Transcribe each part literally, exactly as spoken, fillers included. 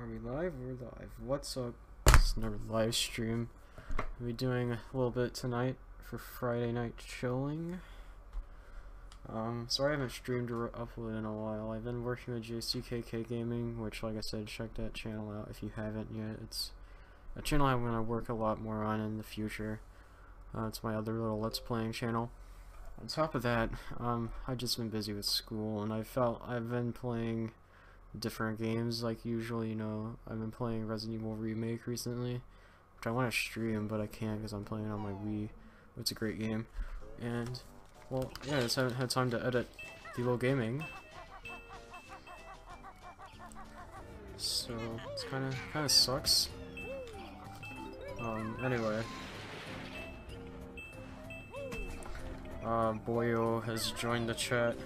Are we live? We're live. What's up? It's another live stream. We'll be doing a little bit tonight for Friday night chilling. Um, sorry I haven't streamed or uploaded in a while. I've been working with J C K K Gaming, which, like I said, check that channel out if you haven't yet. It's a channel I'm going to work a lot more on in the future. Uh, it's my other little Let's Playing channel. On top of that, um, I've just been busy with school, and I felt I've been playing different games like usual. You know, I've been playing Resident Evil Remake recently, which I want to stream, but I can't because I'm playing on my Wii. It's a great game, and well, yeah, I just haven't had time to edit Devo Gaming, so it's kind of kind of sucks. Um, anyway, uh, Boyo has joined the chat.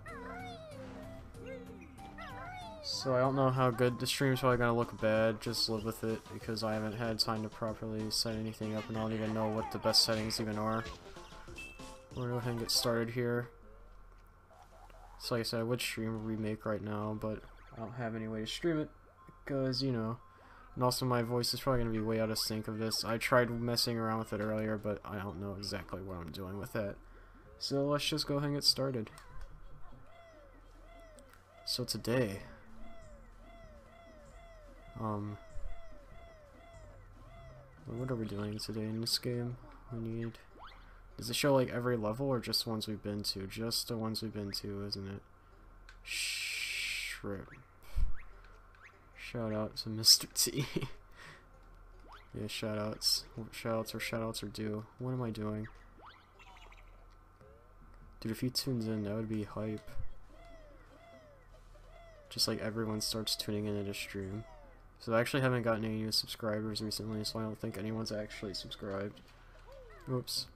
So I don't know how good the stream's probably gonna look bad, just live with it because I haven't had time to properly set anything up and I don't even know what the best settings even are. We're gonna go ahead and get started here. So like I said, I would stream a Remake right now, but I don't have any way to stream it because, you know, and also my voice is probably gonna be way out of sync of this. I tried messing around with it earlier, but I don't know exactly what I'm doing with that. So let's just go ahead and get started. So today, Um, what are we doing today in this game? We need... Does it show like every level or just ones we've been to? Just the ones we've been to, isn't it? Shrimp. Shout out to Mister T. Yeah, shout outs. Shout outs or shout outs are due. What am I doing? Dude, if he tunes in, that would be hype. Just like everyone starts tuning in at a stream. So I actually haven't gotten any new subscribers recently, so I don't think anyone's actually subscribed. Oops.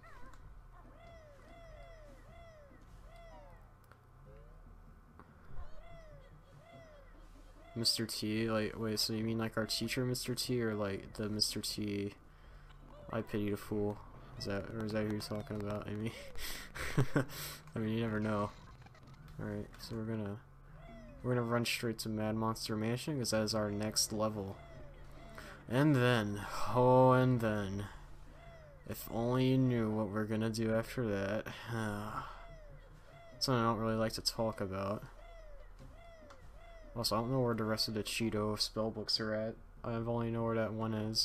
Mister T, like, wait, so you mean like our teacher Mister T, or like the Mister T, I pity the fool? Is that, or is that who you're talking about? I mean, I mean, you never know. Alright, so we're gonna... We're gonna run straight to Mad Monster Mansion because that is our next level. And then, oh, and then, if only you knew what we're gonna do after that. Something I don't really like to talk about. Also, I don't know where the rest of the Cheeto spellbooks are at. I only know where that one is.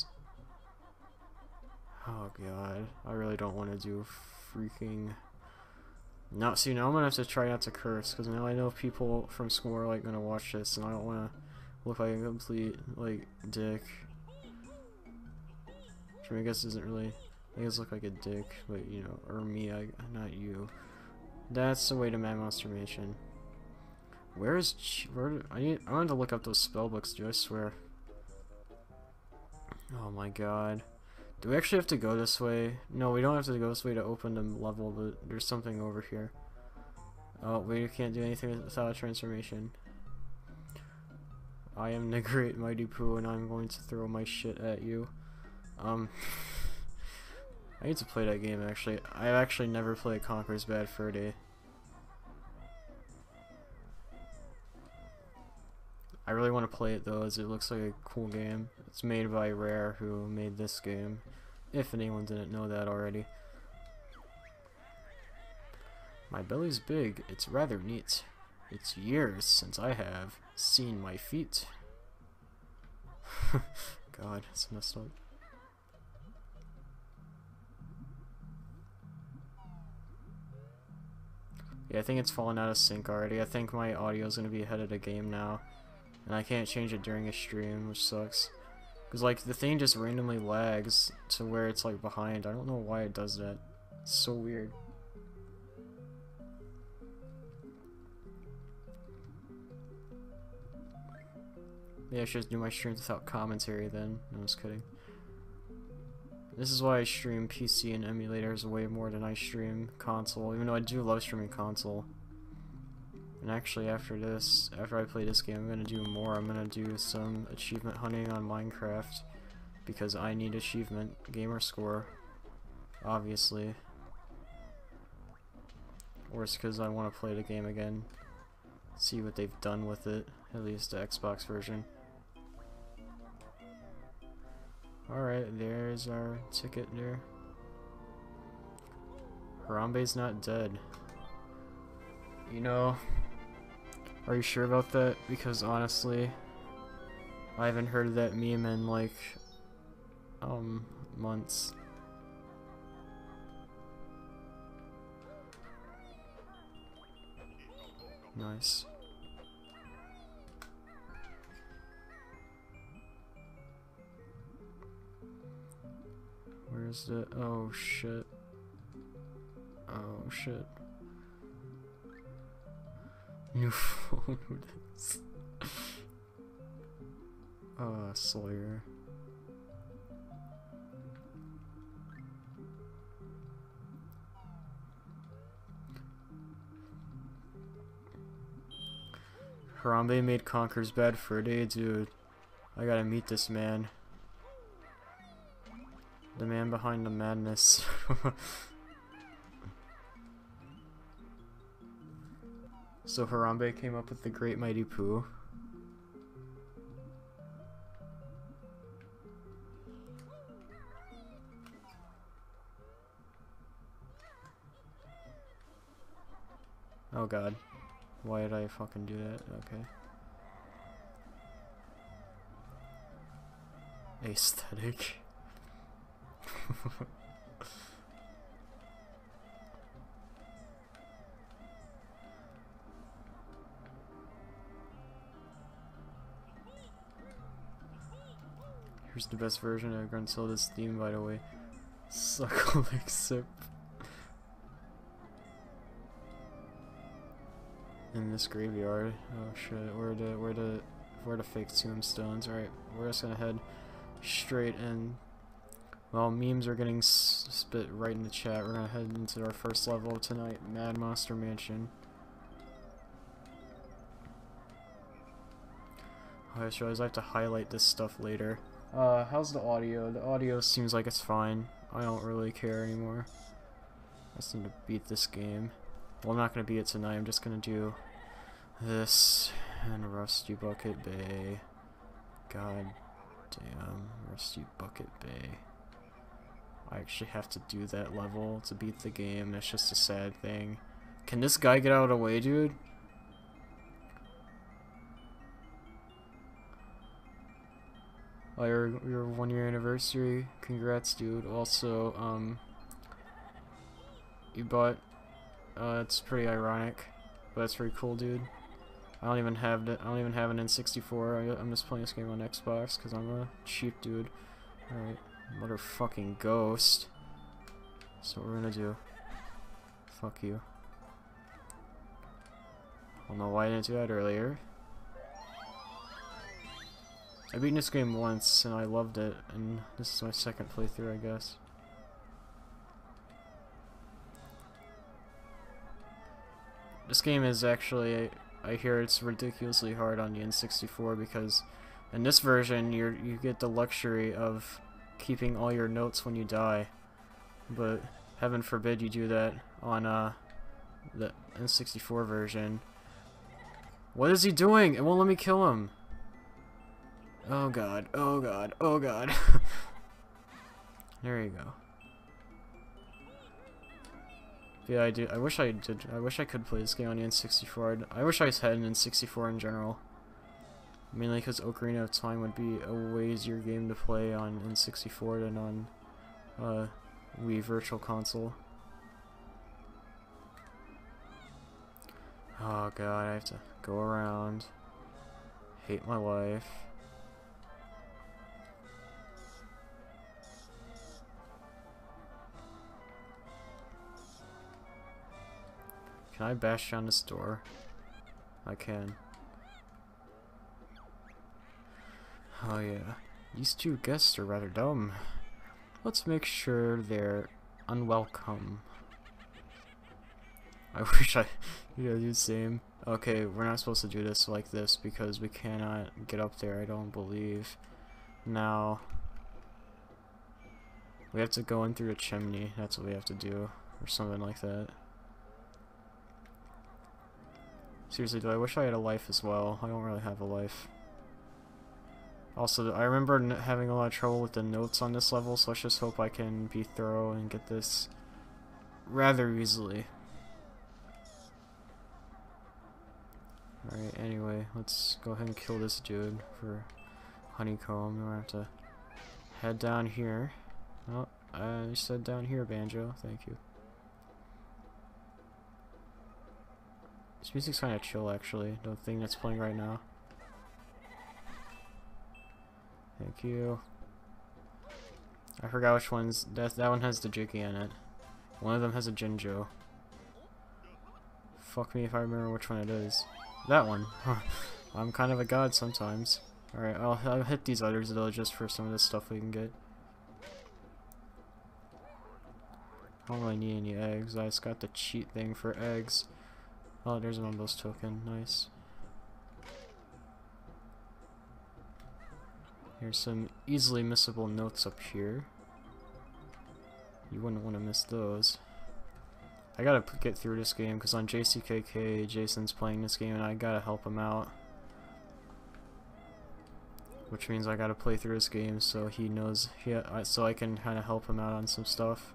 Oh god, I really don't want to do freaking... No, see, now I'm gonna have to try not to curse, because now I know people from school are, like, gonna watch this, and I don't wanna look like a complete, like, dick. Which I, mean, I guess isn't really... I guess look like a dick, but, you know, or me, I, not you. That's the way to Mad Monster Mansion. Where is... Ch where, I need... I wanted to look up those spellbooks, dude, I swear. Oh my god. Do we actually have to go this way? No, we don't have to go this way to open the level, but there's something over here. Oh, we can't do anything without a transformation. I am the great mighty Pooh, and I'm going to throw my shit at you. Um, I need to play that game, actually. I've actually never played Conker's Bad Fur Day. I really want to play it though, as it looks like a cool game. It's made by Rare, who made this game, if anyone didn't know that already. My belly's big, it's rather neat. It's years since I have seen my feet. God, it's messed up. Yeah, I think it's fallen out of sync already. I think my audio's gonna be ahead of the game now. And I can't change it during a stream, which sucks. Because, like, the thing just randomly lags to where it's, like, behind. I don't know why it does that. It's so weird. Maybe I should just do my streams without commentary then. No, I was kidding. This is why I stream P C and emulators way more than I stream console, even though I do love streaming console. And actually, after this, after I play this game, I'm gonna do more. I'm gonna do some achievement hunting on Minecraft because I need achievement gamer score, obviously. Or it's because I want to play the game again, see what they've done with it, at least the Xbox version. Alright, there's our ticket there. Harambe's not dead. You know, are you sure about that? Because honestly, I haven't heard of that meme in like, um, months. Nice. Where's the... oh shit. Oh shit. New phone with this. Uh, Sawyer. Harambe made Conker's bed for a day, dude. I gotta meet this man. The man behind the madness. So Harambe came up with the Great Mighty Pooh. Oh god. Why did I fucking do that? Okay. Aesthetic. Here's the best version of Gruntilda's theme, by the way. Suckle like sip. In this graveyard. Oh shit, where the where the where the fake tombstones? Alright, we're just gonna head straight in. Well, memes are getting s spit right in the chat. We're gonna head into our first level tonight, Mad Monster Mansion. Oh, I just realized I have to highlight this stuff later. Uh, how's the audio? The audio seems like it's fine. I don't really care anymore. I just need to beat this game. Well, I'm not gonna beat it tonight. I'm just gonna do this and Rusty Bucket Bay. God damn, Rusty Bucket Bay. I actually have to do that level to beat the game. That's just a sad thing. Can this guy get out of the way, dude? Oh, your, your one year anniversary. Congrats, dude. Also, um, you bought, uh, it's pretty ironic, but it's pretty cool, dude. I don't even have the, I don't even have an N sixty-four. I, I'm just playing this game on Xbox because I'm a cheap dude. Alright, motherfucking ghost. That's what we're gonna do. Fuck you. I don't know why I didn't do that earlier. I beat this game once and I loved it, and this is my second playthrough, I guess. This game is actually, I hear it's ridiculously hard on the N sixty-four because in this version you you get the luxury of keeping all your notes when you die, but heaven forbid you do that on uh, the N sixty-four version. What is he doing? It won't let me kill him. Oh god, oh god, oh god. There you go. Yeah, I do. I wish I did. I wish I could play this game on the N sixty-four. I'd, I wish I had an N sixty-four in general. Mainly because Ocarina of Time would be a way easier game to play on N sixty-four than on uh, Wii Virtual Console. Oh god, I have to go around. Hate my life. Can I bash down this door? I can. Oh yeah. These two guests are rather dumb. Let's make sure they're unwelcome. I wish I you know, do the same. Okay, we're not supposed to do this like this because we cannot get up there, I don't believe. Now we have to go in through a chimney, that's what we have to do. Or something like that. Seriously, do I wish I had a life as well? I don't really have a life. Also, I remember n having a lot of trouble with the notes on this level, so let's just hope I can be thorough and get this rather easily. Alright, anyway, let's go ahead and kill this dude for honeycomb. We're gonna have to head down here. Oh, I said down here, Banjo. Thank you. This music's kind of chill, actually. The thing that's playing right now. Thank you. I forgot which one's that. That one has the Jiggy in it. One of them has a Jinjo. Fuck me if I remember which one it is. That one. I'm kind of a god sometimes. Alright, I'll, I'll hit these others though, just for some of the stuff we can get. I don't really need any eggs. I just got the cheat thing for eggs. Oh, there's a Mumbo's token. Nice. Here's some easily missable notes up here. You wouldn't want to miss those. I gotta p get through this game because on J C K K, Jason's playing this game and I gotta help him out. Which means I gotta play through this game so he knows, he, uh, so I can kind of help him out on some stuff.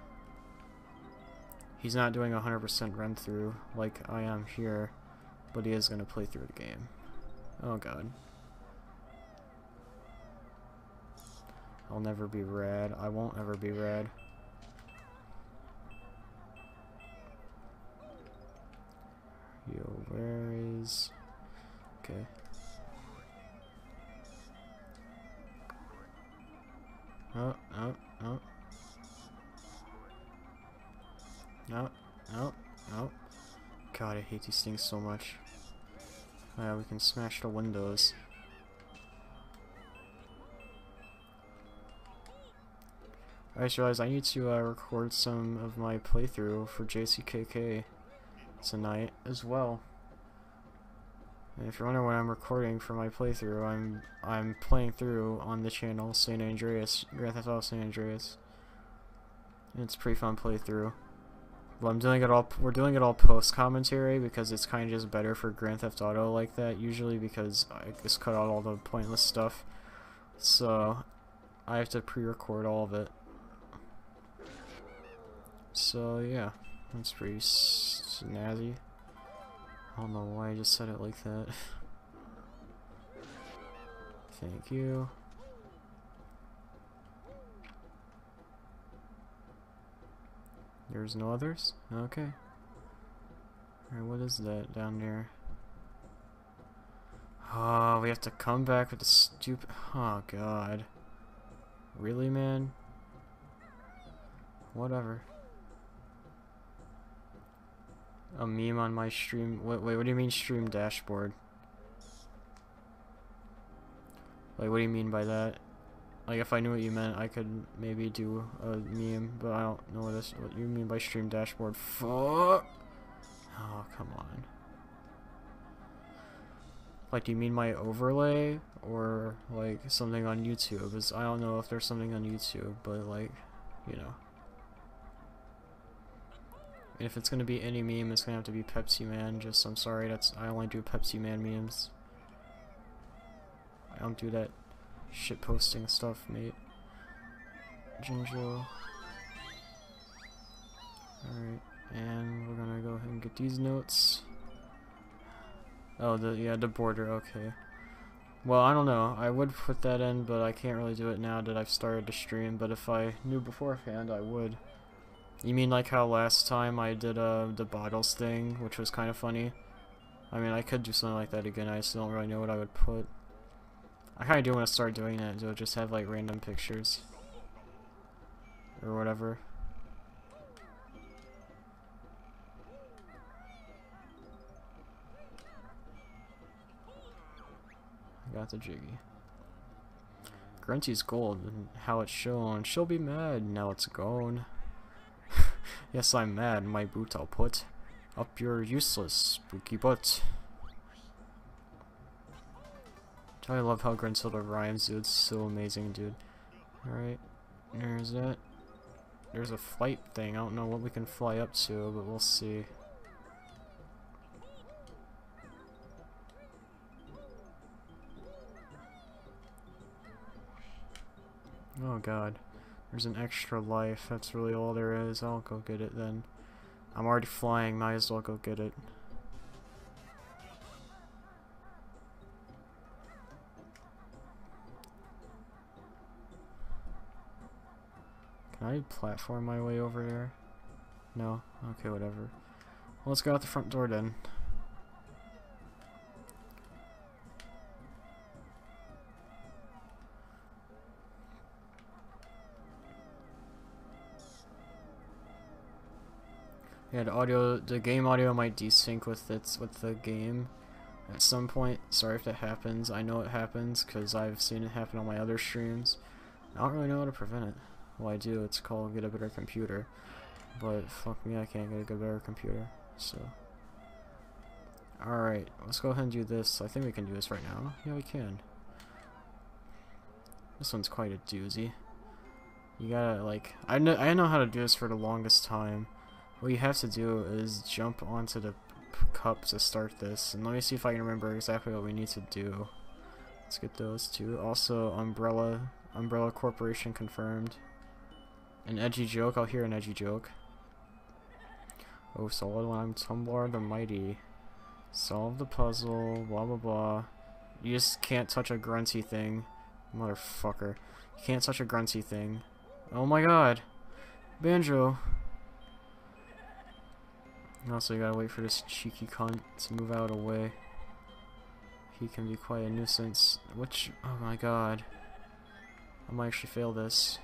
He's not doing a one hundred percent run through like I am here, but he is gonna play through the game. Oh god. I'll never be rad. I won't ever be rad. Yo, where is... Okay. Oh, oh, oh. No, no, no. God, I hate these things so much. Oh, yeah, we can smash the windows. I just realized I need to uh, record some of my playthrough for J C K K tonight as well. And if you're wondering what I'm recording for my playthrough, I'm I'm playing through on the channel San Andreas, Grand Theft Auto San Andreas. And it's a pretty fun playthrough. Well, I'm doing it all. We're doing it all post commentary because it's kind of just better for Grand Theft Auto like that usually because I just cut out all the pointless stuff. So I have to pre-record all of it. So yeah, that's pretty snazzy. I don't know why I just said it like that. Thank you. There's no others? Okay. Alright, what is that down there? Oh, we have to come back with the stupid... Oh god. Really, man? Whatever. A meme on my stream. Wait, wait, what do you mean stream dashboard? Like, what do you mean by that? Like, if I knew what you meant, I could maybe do a meme, but I don't know what this. What you mean by stream dashboard? Fuck! Oh, come on. Like, do you mean my overlay or like something on YouTube? Is I don't know if there's something on YouTube, but like, you know. If it's gonna be any meme, it's gonna have to be Pepsi Man. Just, I'm sorry, that's I only do Pepsi Man memes. I don't do that shit posting stuff, mate. Jinjo. Alright, and we're gonna go ahead and get these notes. Oh, the yeah, the border. Okay. Well, I don't know. I would put that in, but I can't really do it now that I've started the stream. But if I knew beforehand, I would. You mean like how last time I did uh, the bottles thing, which was kind of funny? I mean, I could do something like that again, I just don't really know what I would put. I kind of do want to start doing that, so just have like random pictures. Or whatever. I got the Jiggy. Grunty's gold, and how it's shown. She'll be mad, now it's gone. Yes, I'm mad. My boot I'll put up your useless spooky butt. I love how Gruntilda rhymes, dude. It's so amazing, dude. Alright, there's that. There's a flight thing. I don't know what we can fly up to, but we'll see. Oh god. There's an extra life. That's really all there is. I'll go get it then. I'm already flying. Might as well go get it. Can I platform my way over there? No? Okay, whatever. Well, let's go out the front door then. Yeah, the audio, the game audio might desync with its with the game at some point. Sorry if that happens. I know it happens because I've seen it happen on my other streams. I don't really know how to prevent it. Well, I do. It's called Get a Better Computer. But fuck me, I can't get a good better computer. So, alright, let's go ahead and do this. I think we can do this right now. Yeah, we can. This one's quite a doozy. You gotta, like, I know, I know how to do this for the longest time. What you have to do is jump onto the cup to start this. And let me see if I can remember exactly what we need to do. Let's get those two. Also, Umbrella, Umbrella Corporation confirmed. An edgy joke, I'll hear an edgy joke. Oh, solid when I'm Tumblar the Mighty. Solve the puzzle, blah blah blah. You just can't touch a grunty thing. Motherfucker. You can't touch a grunty thing. Oh my god. Banjo. Also, you gotta wait for this cheeky cunt to move out of the way. He can be quite a nuisance. Which, oh my god. I might actually fail this.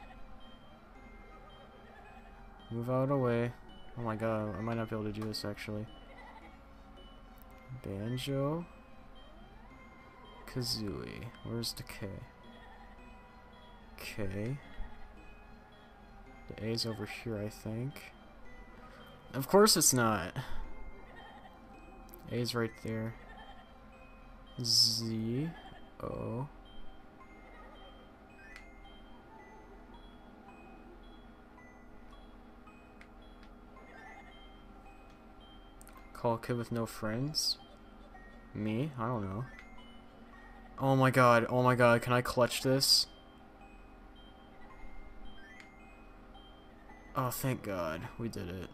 Move out of the way. Oh my god, I might not be able to do this actually. Banjo. Kazooie. Where's the K? K. The A's over here, I think. Of course it's not. A's right there. Z. O. Call a kid with no friends? Me? I don't know. Oh my god, oh my god, can I clutch this? Oh, thank god, we did it.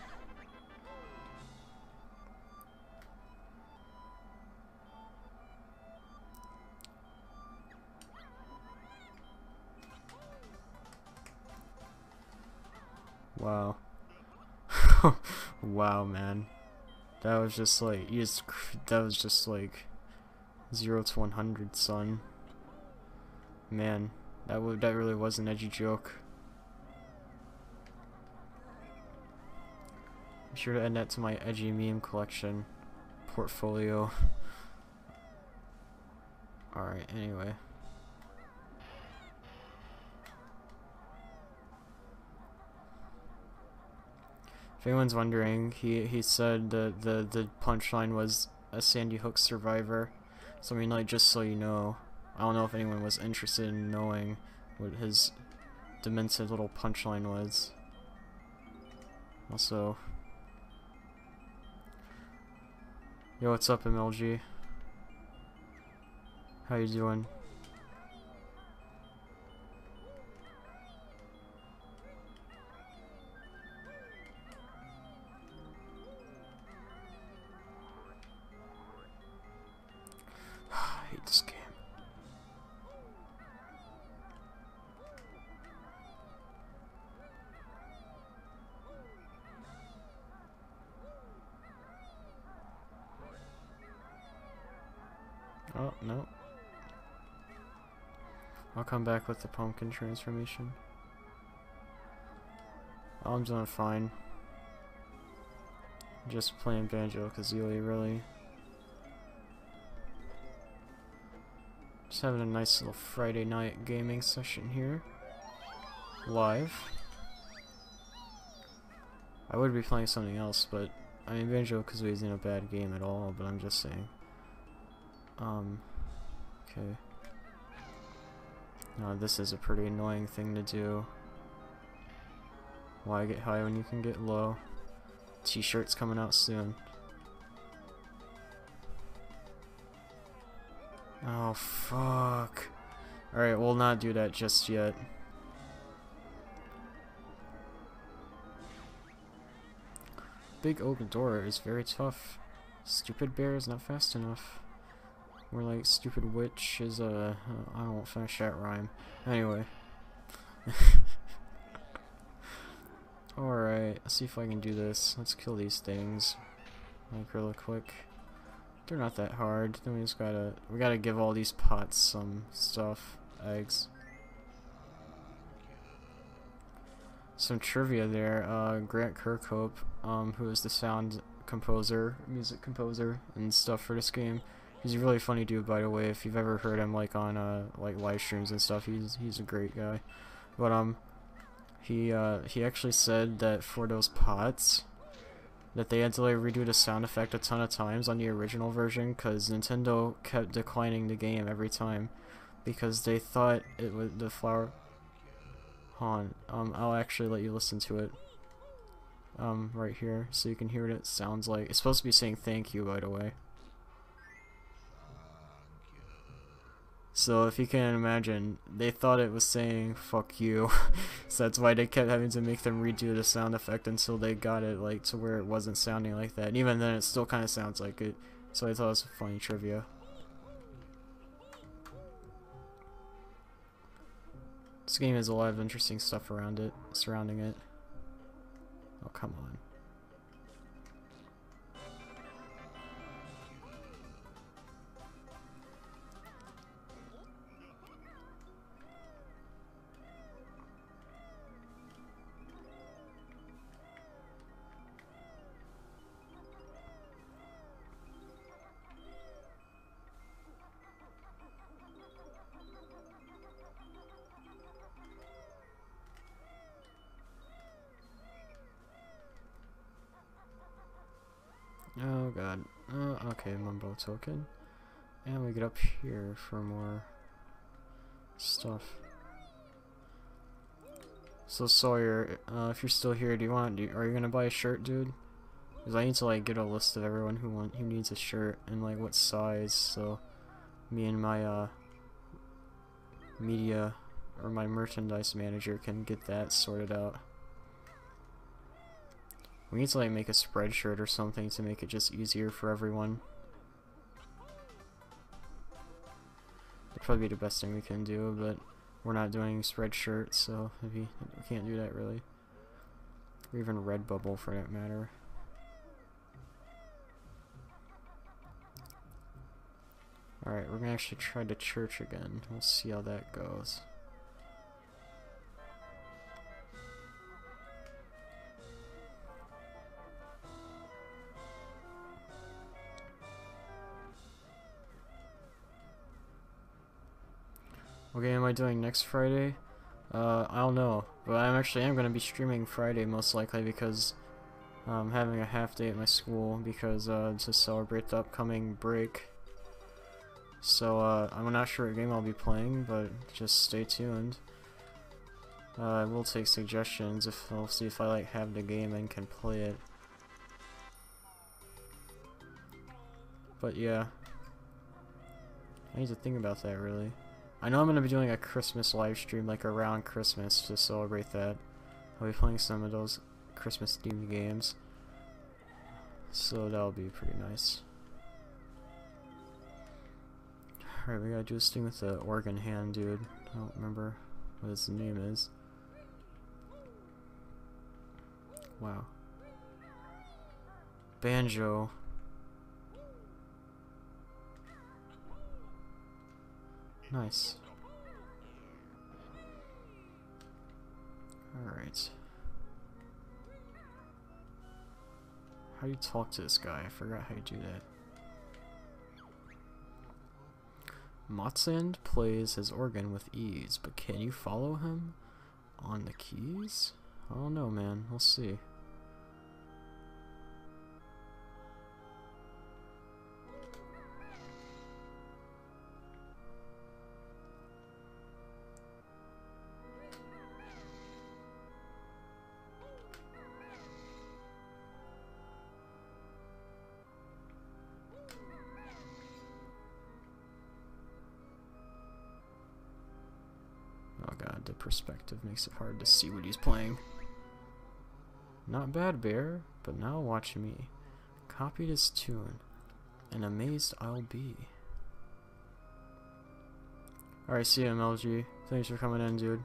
Wow. Wow, man. That was just like, you just, that was just like zero to one hundred, son. Man, that would that really was an edgy joke. Be sure to add that to my edgy meme collection portfolio. Alright, anyway. If anyone's wondering, he he said the the the punchline was a Sandy Hook survivor. So I mean, like, just so you know, I don't know if anyone was interested in knowing what his demented little punchline was. Also, yo, what's up, M L G? How you doing? I hate this game. Oh, no. I'll come back with the pumpkin transformation. Oh, I'm doing fine. Just playing Banjo-Kazooie, really. Just having a nice little Friday night gaming session here. Live. I would be playing something else, but I mean, Banjo-Kazooie isn't a bad game at all, but I'm just saying. Um, okay. No, this is a pretty annoying thing to do. Why get high when you can get low? T-shirt's coming out soon. Oh, fuck. Alright, we'll not do that just yet. big open door is very tough. Stupid bear is not fast enough. More like stupid witch is a. Uh, I won't finish that rhyme. Anyway. Alright, let's see if I can do this. Let's kill these things. Like really quick. They're not that hard. Then we just gotta. We gotta give all these pots some stuff. Eggs. Some trivia there. Uh, Grant Kirkhope, um, who is the sound composer, music composer, and stuff for this game. He's a really funny dude, by the way. If you've ever heard him like on uh like live streams and stuff, he's he's a great guy. But um, he uh he actually said that for those pots, that they had to like redo the sound effect a ton of times on the original version because Nintendo kept declining the game every time because they thought it would the flower. On, um, I'll actually let you listen to it, um, right here, so you can hear what it sounds like. It's supposed to be saying thank you, by the way. So if you can imagine, they thought it was saying fuck you, so that's why they kept having to make them redo the sound effect until they got it, like, to where it wasn't sounding like that. And even then, it still kind of sounds like it, so I thought it was funny trivia. This game has a lot of interesting stuff around it, surrounding it. Oh, come on. Oh god. Oh, okay, Mumbo token. And we get up here for more stuff. So Sawyer, uh, if you're still here, do you want? Do you, are you gonna buy a shirt, dude? Because I need to like get a list of everyone who want who needs a shirt and like what size. So me and my uh media or my merchandise manager can get that sorted out. We need to like make a spreadshirt or something to make it just easier for everyone. That'd probably be the best thing we can do, but we're not doing spreadshirt, so maybe we can't do that really. Or even Redbubble for that matter. Alright, we're gonna actually try the church again. We'll see how that goes. What game am I doing next Friday? Uh, I don't know, but I'm actually am going to be streaming Friday most likely because I'm having a half day at my school because uh, to celebrate the upcoming break. So uh, I'm not sure what game I'll be playing, but just stay tuned. Uh, I will take suggestions if I'll see if I like have the game and can play it. But yeah, I need to think about that really. I know I'm going to be doing a Christmas live stream like around Christmas to celebrate that. I'll be playing some of those Christmas themed games. So that'll be pretty nice. Alright, we gotta do this thing with the organ hand dude. I don't remember what his name is. Wow. Banjo. Nice. Alright. How do you talk to this guy? I forgot how you do that. Motsand plays his organ with ease, but can you follow him on the keys? I don't know, man. We'll see. Oh god, the perspective makes it hard to see what he's playing. Not bad, bear, but now watch me. Copy this tune, and amazed I'll be. Alright, see you, M L G. Thanks for coming in, dude.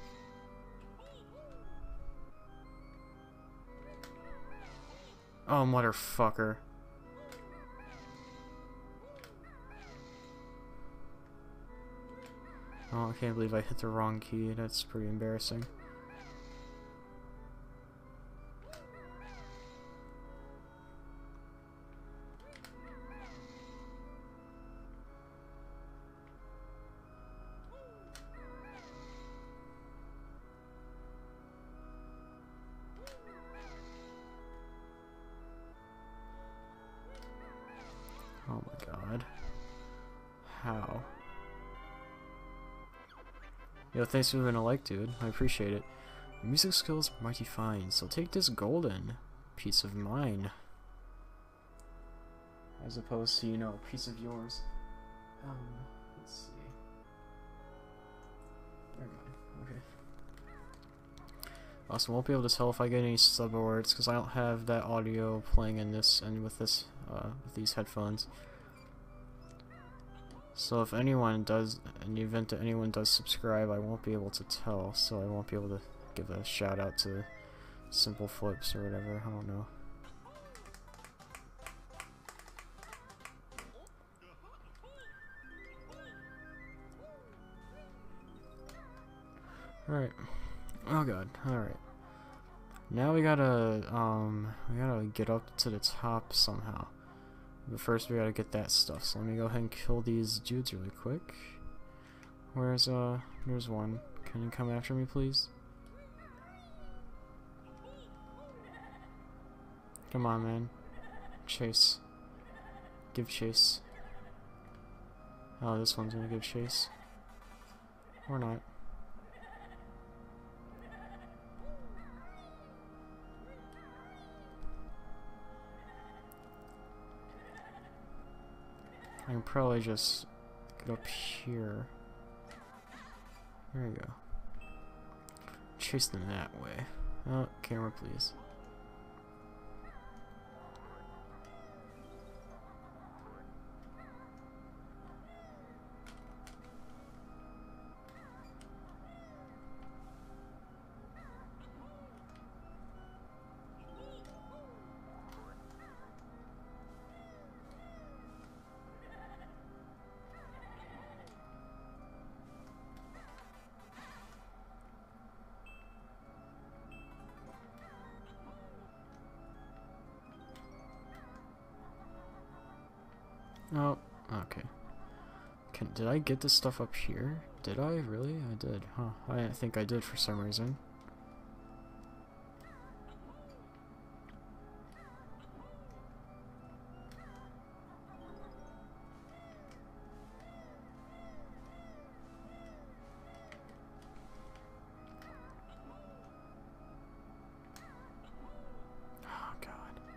Oh, motherfucker. Oh, I can't believe I hit the wrong key. That's pretty embarrassing. Oh my god. How? Yo, thanks for leaving a like, dude. I appreciate it. Your music skills are mighty fine, so take this golden piece of mine. As opposed to, you know, a piece of yours. Um, let's see. Never mind. Okay. Also, won't be able to tell if I get any subwords because I don't have that audio playing in this and with this, uh, with these headphones. So if anyone does, in the event that anyone does subscribe, I won't be able to tell. So I won't be able to give a shout out to Simple Flips or whatever. I don't know. Alright. Oh god. Alright. Now we gotta, um, we gotta get up to the top somehow. But first we gotta get that stuff. So let me go ahead and kill these dudes really quick. Where's, uh, there's one. Can you come after me, please? Come on, man. Chase. Give chase. Oh, this one's gonna give chase. Or not. I can probably just get up here. There we go. Chase them that way. Oh, camera, please. Oh, okay. Can, did I get this stuff up here? Did I? Really? I did. Huh. I think I did for some reason. Oh, God.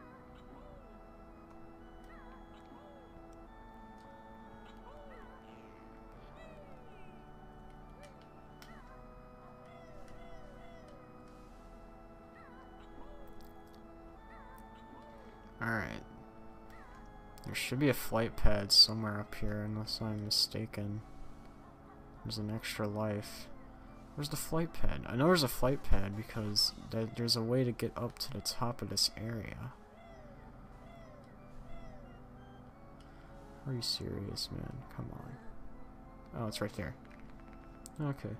Alright. There should be a flight pad somewhere up here, unless I'm mistaken. There's an extra life. Where's the flight pad? I know there's a flight pad because th there's a way to get up to the top of this area. Are you serious, man? Come on. Oh, it's right there. Okay.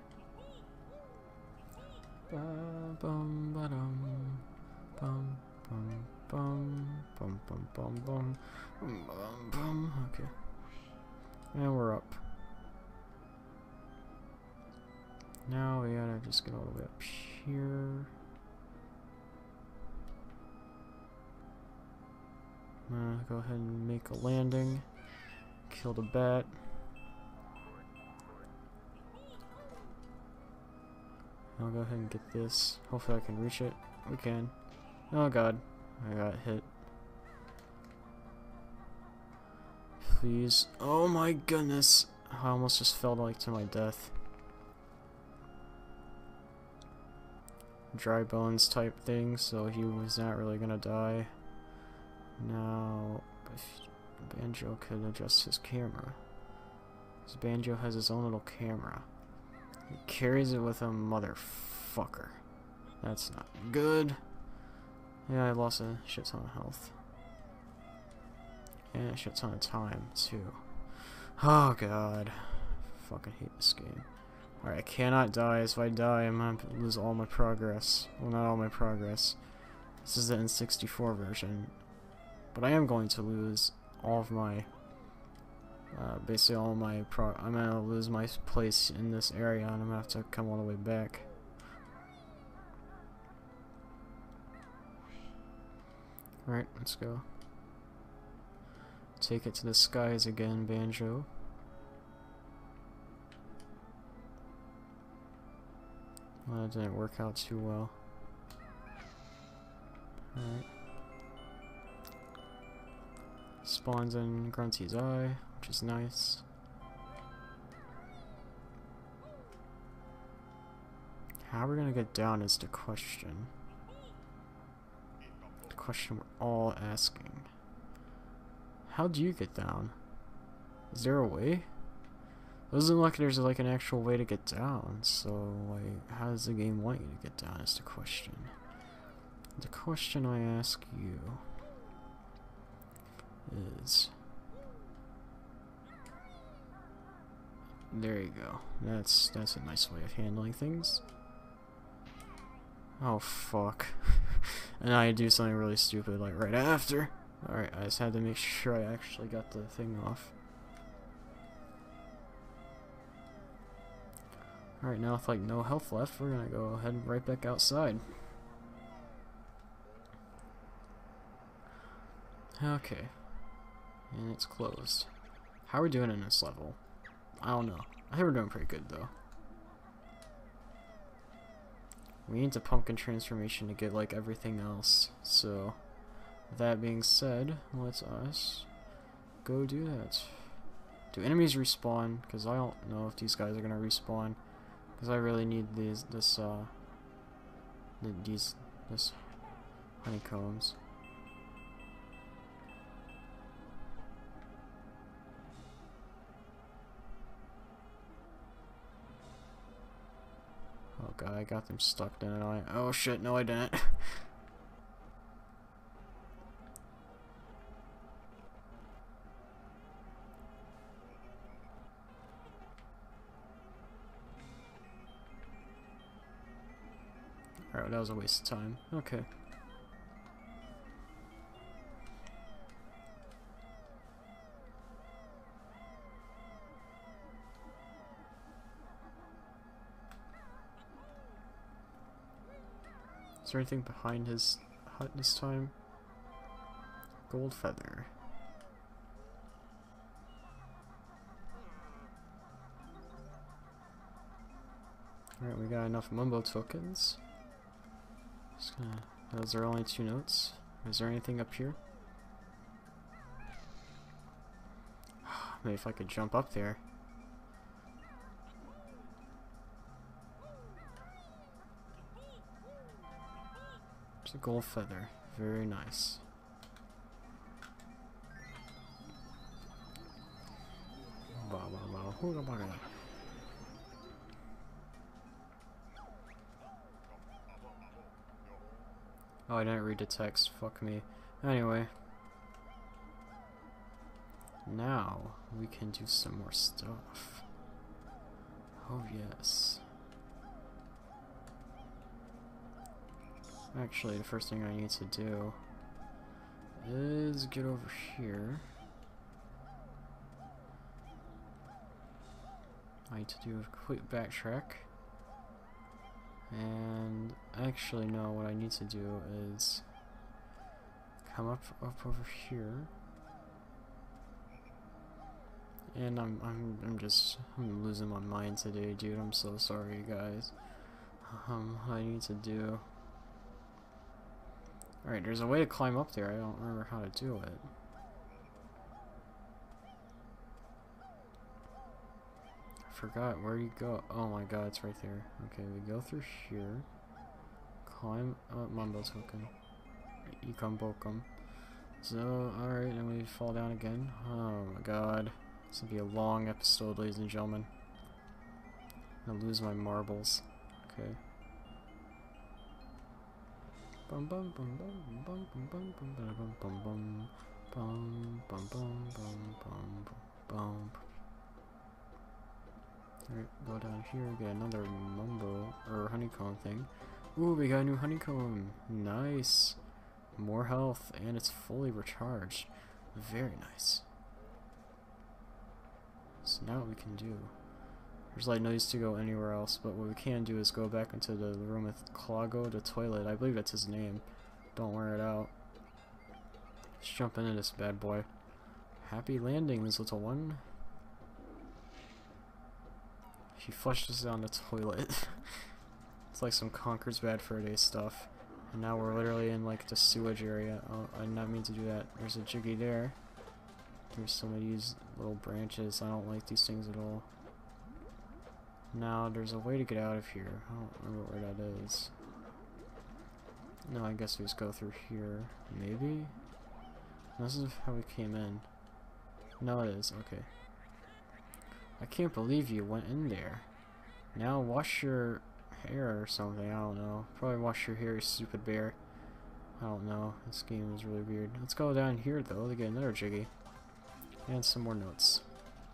Ba bum ba dum bum bum bum bum bum bum bum bum bum. Okay. And we're up. Now we gotta just get all the way up here. I'm gonna go ahead and make a landing. Kill the bat. I'll go ahead and get this. Hopefully I can reach it. We can. Oh god. I got hit. Please. Oh my goodness. I almost just fell like to my death. dry bones type thing, so he was not really gonna die. Now, if Banjo could adjust his camera. Because Banjo has his own little camera. He carries it with him, motherfucker. That's not good. Yeah, I lost a shit ton of health. And a shit ton of time, too. Oh god. Fucking hate this game. Alright, I cannot die, so if I die, I'm gonna lose all my progress. Well, not all my progress. This is the N sixty-four version. But I am going to lose all of my... Uh, basically all of my pro- I'm gonna lose my place in this area, and I'm gonna have to come all the way back. Alright, let's go. Take it to the skies again, Banjo. Well, that didn't work out too well. Alright. Spawns in Grunty's eye, which is nice. How we're gonna get down is the question. The question we're all asking. How do you get down? Is there a way? It doesn't look like there's like an actual way to get down, so like, how does the game want you to get down is the question. The question I ask you is... There you go. That's that's a nice way of handling things. Oh fuck. And I do something really stupid like right after. Alright, I just had to make sure I actually got the thing off. Alright, now with like no health left, we're gonna go ahead and right back outside. Okay. And it's closed. How are we doing in this level? I don't know. I think we're doing pretty good though. We need the pumpkin transformation to get like everything else. So, that being said, let's us go do that. Do enemies respawn? Because I don't know if these guys are gonna respawn. Because I really need these, this, uh, these, this honeycombs. Oh god, I got them stuck, didn't I? Oh shit, no I didn't. Alright, that was a waste of time. Okay. Is there anything behind his hut this time? Gold feather. Alright, we got enough Mumbo tokens. Just gonna, those are only two notes. Is there anything up here? Maybe if I could jump up there. It's a gold feather. Very nice. Oh, I didn't read the text. Fuck me. Anyway. Now, we can do some more stuff. Oh, yes. Actually, the first thing I need to do is get over here. I need to do a quick backtrack. And actually, no, what I need to do is come up up over here. And I'm I'm I'm just I'm losing my mind today, dude. I'm so sorry, guys. Um, what I need to do. Alright, there's a way to climb up there. I don't remember how to do it. I forgot. Where do you go? Oh my god, it's right there. Okay, we go through here. climb. Oh, Mambo token. Ecom Bokum. So, alright, and we fall down again. Oh my god. This will be a long episode, ladies and gentlemen. I'm gonna lose my marbles. Okay. Bum bum bum bum bum bum bum bum bum bum bum bum bum bum bum bum bum. Alright, go down here, get another mumbo or honeycomb thing. Ooh, we got a new honeycomb. Nice. More health, and it's fully recharged. Very nice. So now what we can do, there's like no use to go anywhere else, but what we can do is go back into the room with Clogo, the toilet. I believe that's his name. Don't wear it out. Let's jump into this bad boy. Happy landings, little one. She flushed us down the toilet. It's like some Conker's Bad Fur Day stuff. And now we're literally in like the sewage area. Oh, I did not mean to do that. There's a Jiggy there. There's some of these little branches. I don't like these things at all. Now there's a way to get out of here. I don't remember where that is. No, I guess we just go through here. Maybe? This is how we came in. No, it is. Okay. I can't believe you went in there. Now wash your hair or something. I don't know. Probably wash your hair, you stupid bear. I don't know. This game is really weird. Let's go down here though to get another Jiggy. And some more notes.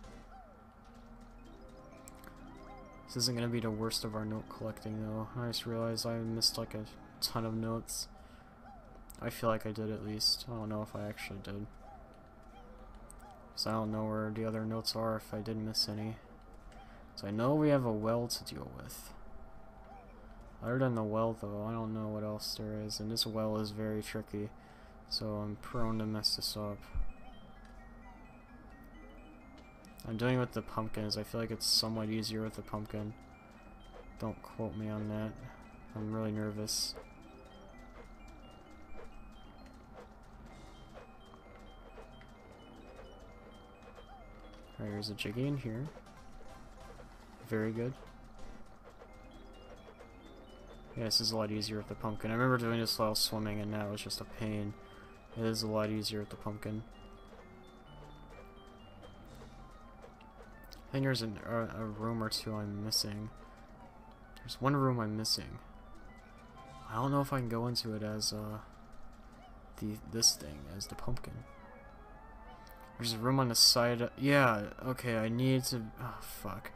This isn't gonna be the worst of our note collecting though. I just realized I missed like a ton of notes. I feel like I did at least. I don't know if I actually did. So I don't know where the other notes are if I did miss any. So I know we have a well to deal with. Other than the well though, I don't know what else there is. And this well is very tricky. So I'm prone to mess this up. I'm doing it with the pumpkins. I feel like it's somewhat easier with the pumpkin. Don't quote me on that. I'm really nervous. Alright, there's a Jiggy in here. Very good. Yeah, this is a lot easier with the pumpkin. I remember doing this while swimming and that was just a pain. It is a lot easier with the pumpkin. I think there's an, uh, a room or two I'm missing. There's one room I'm missing. I don't know if I can go into it as uh, the this thing, as the pumpkin. There's a room on the side. Of, yeah, okay, I need to. Oh, fuck.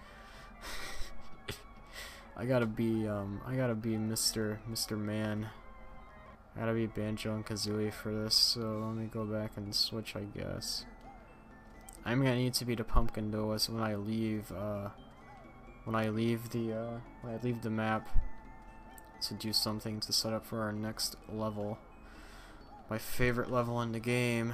I gotta be, um, I gotta be Mister Mister Man. I gotta be Banjo and Kazooie for this, so let me go back and switch, I guess. I'm gonna need to be the pumpkin though, as when I leave, uh, when I leave the, uh, when I leave the map to do something to set up for our next level. My favorite level in the game.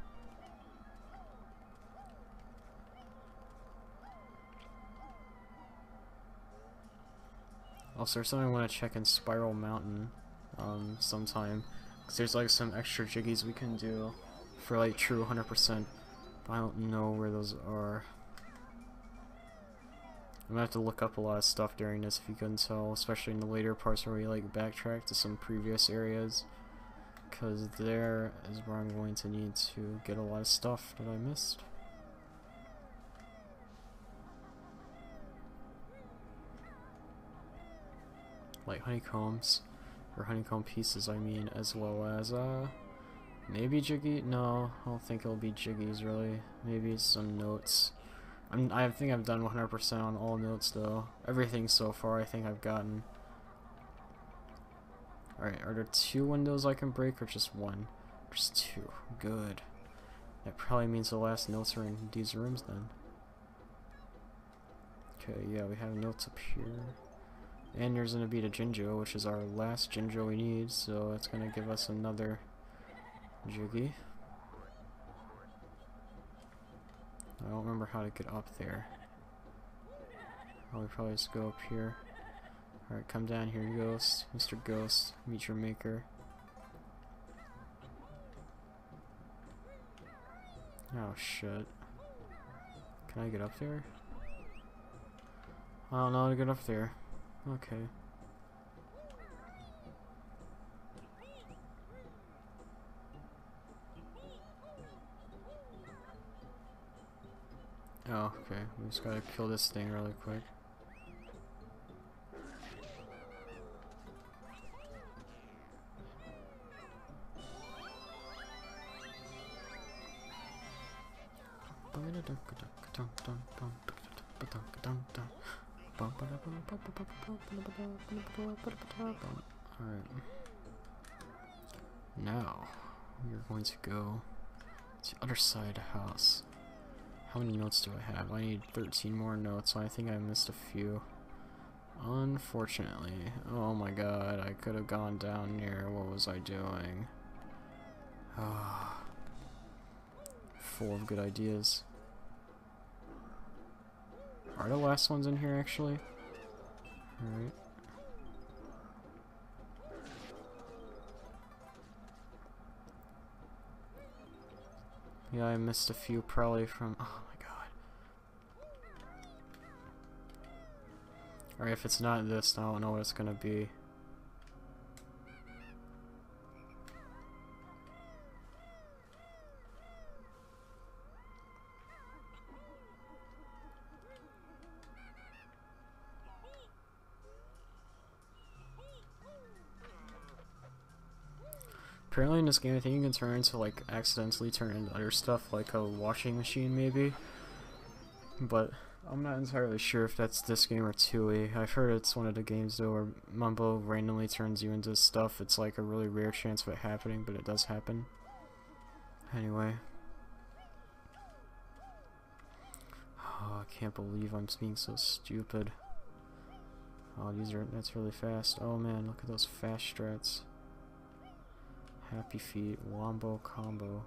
Also, there's something I want to check in Spiral Mountain um, sometime. Because there's like some extra Jiggies we can do for like true one hundred percent. But I don't know where those are. I'm gonna have to look up a lot of stuff during this if you couldn't tell. Especially in the later parts where we like backtrack to some previous areas. Because there is where I'm going to need to get a lot of stuff that I missed. Like honeycombs, or honeycomb pieces I mean, as well as uh maybe Jiggy. No, I don't think it'll be Jiggies really. Maybe some notes. I'm, I think I've done one hundred percent on all notes though. Everything so far I think I've gotten. Alright, are there two windows I can break or just one? There's two. Good. That probably means the last notes are in these rooms then. Okay, yeah, we have notes up here. And there's gonna be the Jinjo, which is our last Jinjo we need, so it's gonna give us another Jiggy. I don't remember how to get up there. I'll probably just go up here. Alright, come down here, Ghost. Mister Ghost, meet your maker. Oh shit. Can I get up there? I don't know how to get up there. Okay. Oh, okay. We just gotta kill this thing really quick. Alright. Now, we are going to go to the other side of the house. How many notes do I have? I need thirteen more notes, so I think I missed a few. Unfortunately. Oh my god, I could have gone down near. What was I doing? Ah. Full of good ideas. Are the last ones in here, actually? Alright. Yeah, I missed a few probably from... Oh my god. Alright, if it's not this, I don't know what it's gonna be. Apparently in this game, I think you can turn into, like, accidentally turn into other stuff, like a washing machine, maybe. But I'm not entirely sure if that's this game or two E. I've heard it's one of the games, though, where Mumbo randomly turns you into stuff. It's, like, a really rare chance of it happening, but it does happen. Anyway. Oh, I can't believe I'm being so stupid. Oh, these are, that's really fast. Oh man, look at those fast strats. Happy Feet, Wombo Combo.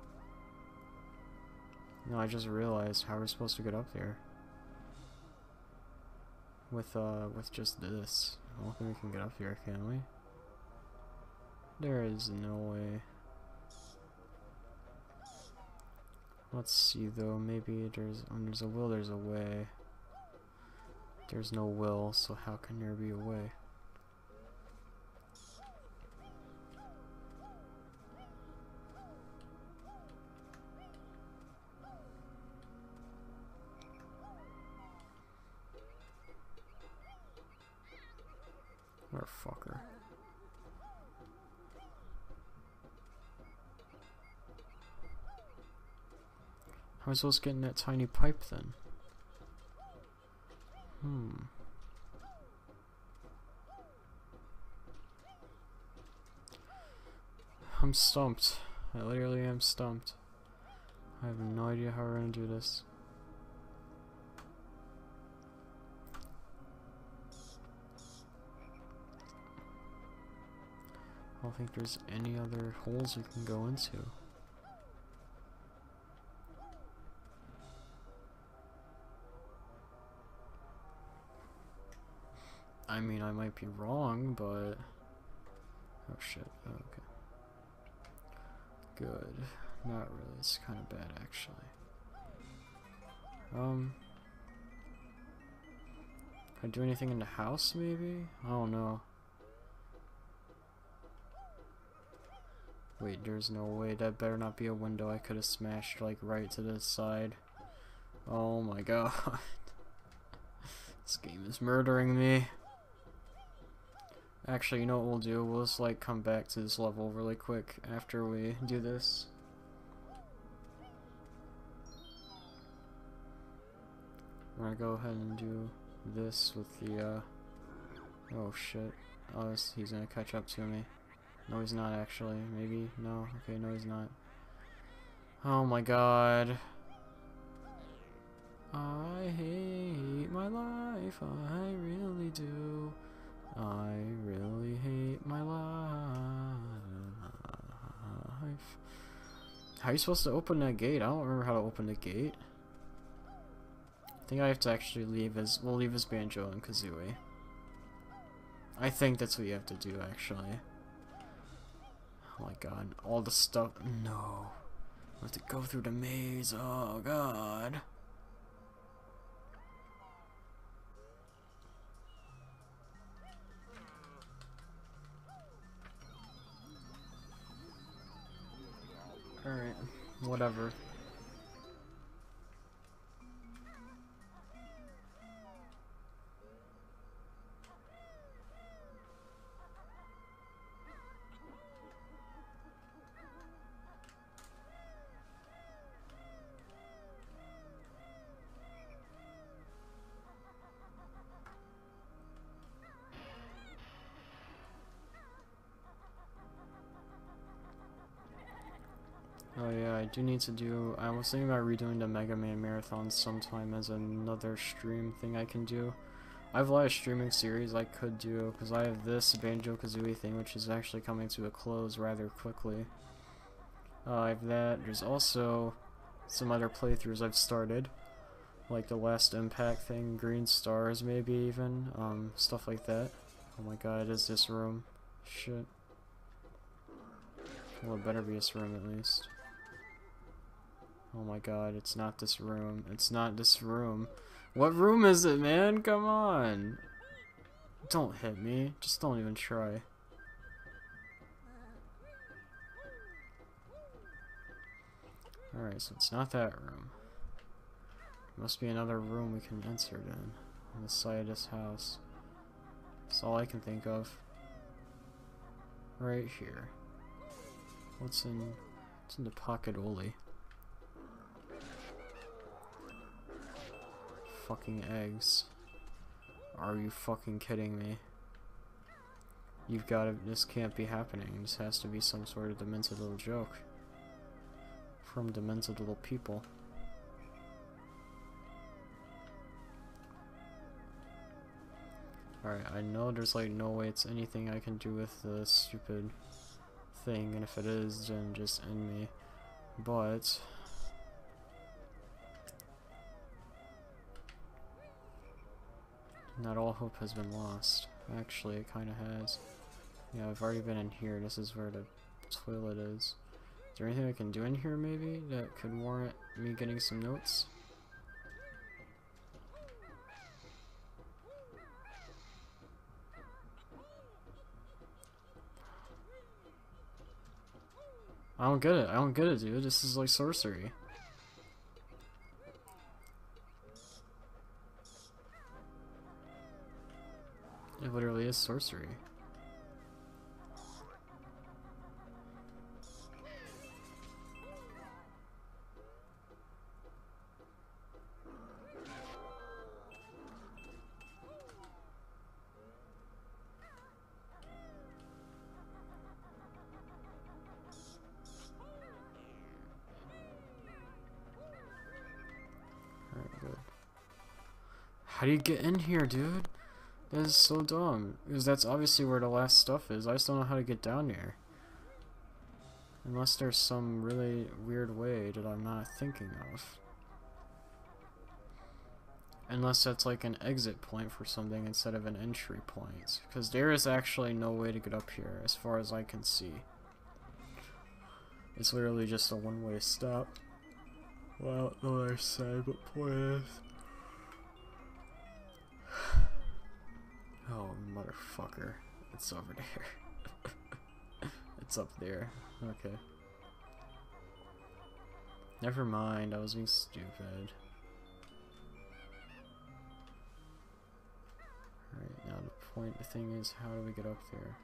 No, I just realized how we're supposed to get up there. With, uh, with just this. I don't think we can get up here, can we? There is no way. Let's see though, maybe there's, when there's a will, there's a way. There's no will, so how can there be a way? Motherfucker. How am I supposed to get in that tiny pipe then? Hmm. I'm stumped. I literally am stumped. I have no idea how we're gonna do this. I don't think there's any other holes we can go into. I mean, I might be wrong, but... Oh shit, oh, okay. Good. Not really, it's kind of bad actually. Um... Can I do anything in the house, maybe? I don't know. Wait, there's no way. That better not be a window I could have smashed, like, right to the side. Oh my god. This game is murdering me. Actually, you know what we'll do? We'll just, like, come back to this level really quick after we do this. We're gonna go ahead and do this with the, uh... Oh shit. Oh, this, he's gonna catch up to me. No, he's not actually. Maybe? No? Okay, no, he's not. Oh my god. I hate my life. I really do. I really hate my life. How are you supposed to open that gate? I don't remember how to open the gate. I think I have to actually leave as... We'll leave as Banjo and Kazooie. I think that's what you have to do, actually. Oh my god, all the stuff. No. I have to go through the maze. Oh god. Alright, whatever. do need to do, I was thinking about redoing the Mega Man Marathon sometime as another stream thing I can do. I have a lot of streaming series I could do, because I have this Banjo-Kazooie thing, which is actually coming to a close rather quickly. Uh, I have that. There's also some other playthroughs I've started, like the Last Impact thing, Green Stars maybe even, um, stuff like that. Oh my god, is this room? Shit. Well, it better be this room at least. Oh my god, it's not this room. It's not this room. What room is it, man? Come on. Don't hit me. Just don't even try. Alright, so it's not that room. Must be another room we can enter in. On the side of this house. That's all I can think of. Right here. What's in... What's in the pocket Oli? Fucking eggs. Are you fucking kidding me? You've gotta... This can't be happening. This has to be some sort of demented little joke. From demented little people. Alright, I know there's like no way it's anything I can do with the stupid thing, and if it is, then just end me. But... not all hope has been lost. Actually, it kinda has. Yeah, I've already been in here. This is where the toilet is. Is there anything I can do in here, maybe, that could warrant me getting some notes? I don't get it. I don't get it, dude. This is like sorcery. It literally is sorcery. Alright, good. How do you get in here, dude? That is so dumb, because that's obviously where the last stuff is. I just don't know how to get down there. Unless there's some really weird way that I'm not thinking of. Unless that's like an exit point for something instead of an entry point. Because there is actually no way to get up here, as far as I can see. It's literally just a one-way stop. Well, the other side, but point is... Oh, motherfucker. It's over there. It's up there. Okay. Never mind, I was being stupid. Alright, now the point, the thing is, how do we get up there?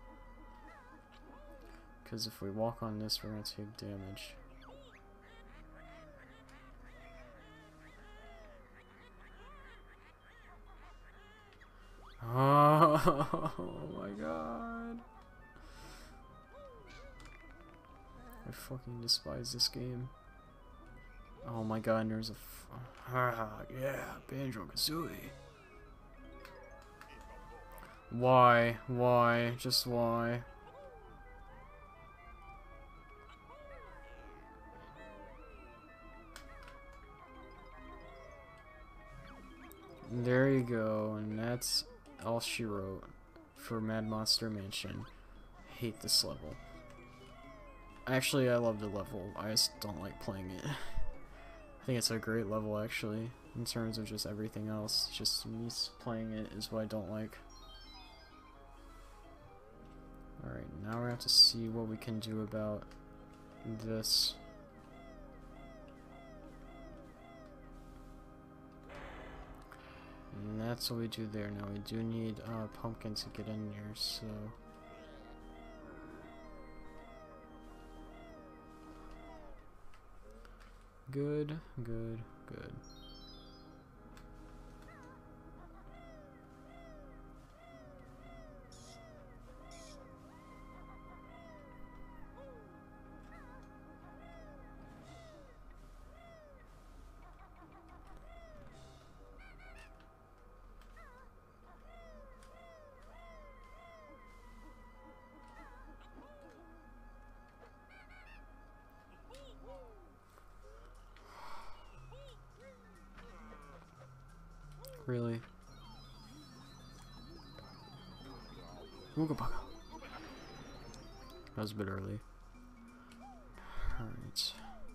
Because if we walk on this, we're gonna take damage. Oh my god. I fucking despise this game. Oh my god, and there's a f ah, yeah, Banjo-Kazooie. Why? Why? Just why? There you go, and that's all she wrote for Mad Monster Mansion. Hate this level. Actually, I love the level, I just don't like playing it. I think it's a great level, actually, in terms of just everything else. Just me playing it is what I don't like. Alright, now we have to see what we can do about this. And that's what we do there. Now we do need uh, pumpkin to get in there, so... Good, good, good. Really? Ooga bugga. That was a bit early. Alright.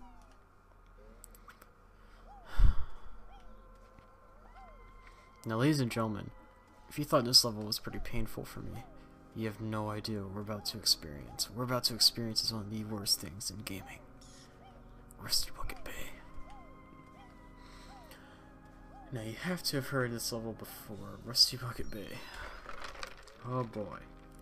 Now, ladies and gentlemen, if you thought this level was pretty painful for me, you have no idea what we're about to experience. What we're about to experience is one of the worst things in gaming. Rusty Bucket Bay. Now, you have to have heard this level before. Rusty Bucket Bay. Oh boy.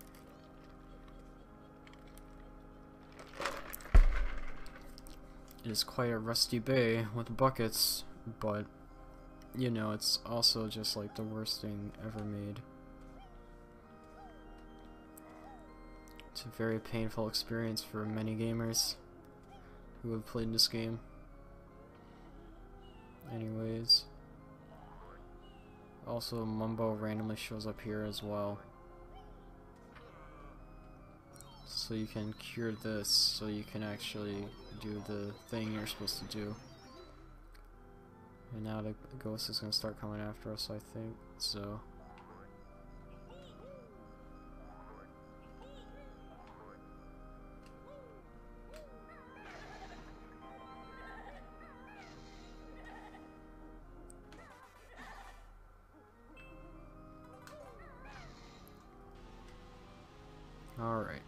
It is quite a rusty bay with buckets, but you know, it's also just like the worst thing ever made. It's a very painful experience for many gamers who have played this game. Anyways. Also, Mumbo randomly shows up here as well. So you can cure this, so you can actually do the thing you're supposed to do. And now the ghost is going to start coming after us, I think, so... Alright.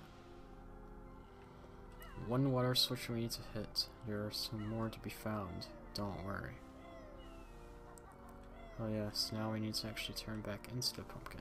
One water switch we need to hit. There are some more to be found. Don't worry. Oh yes, now we need to actually turn back into the pumpkin.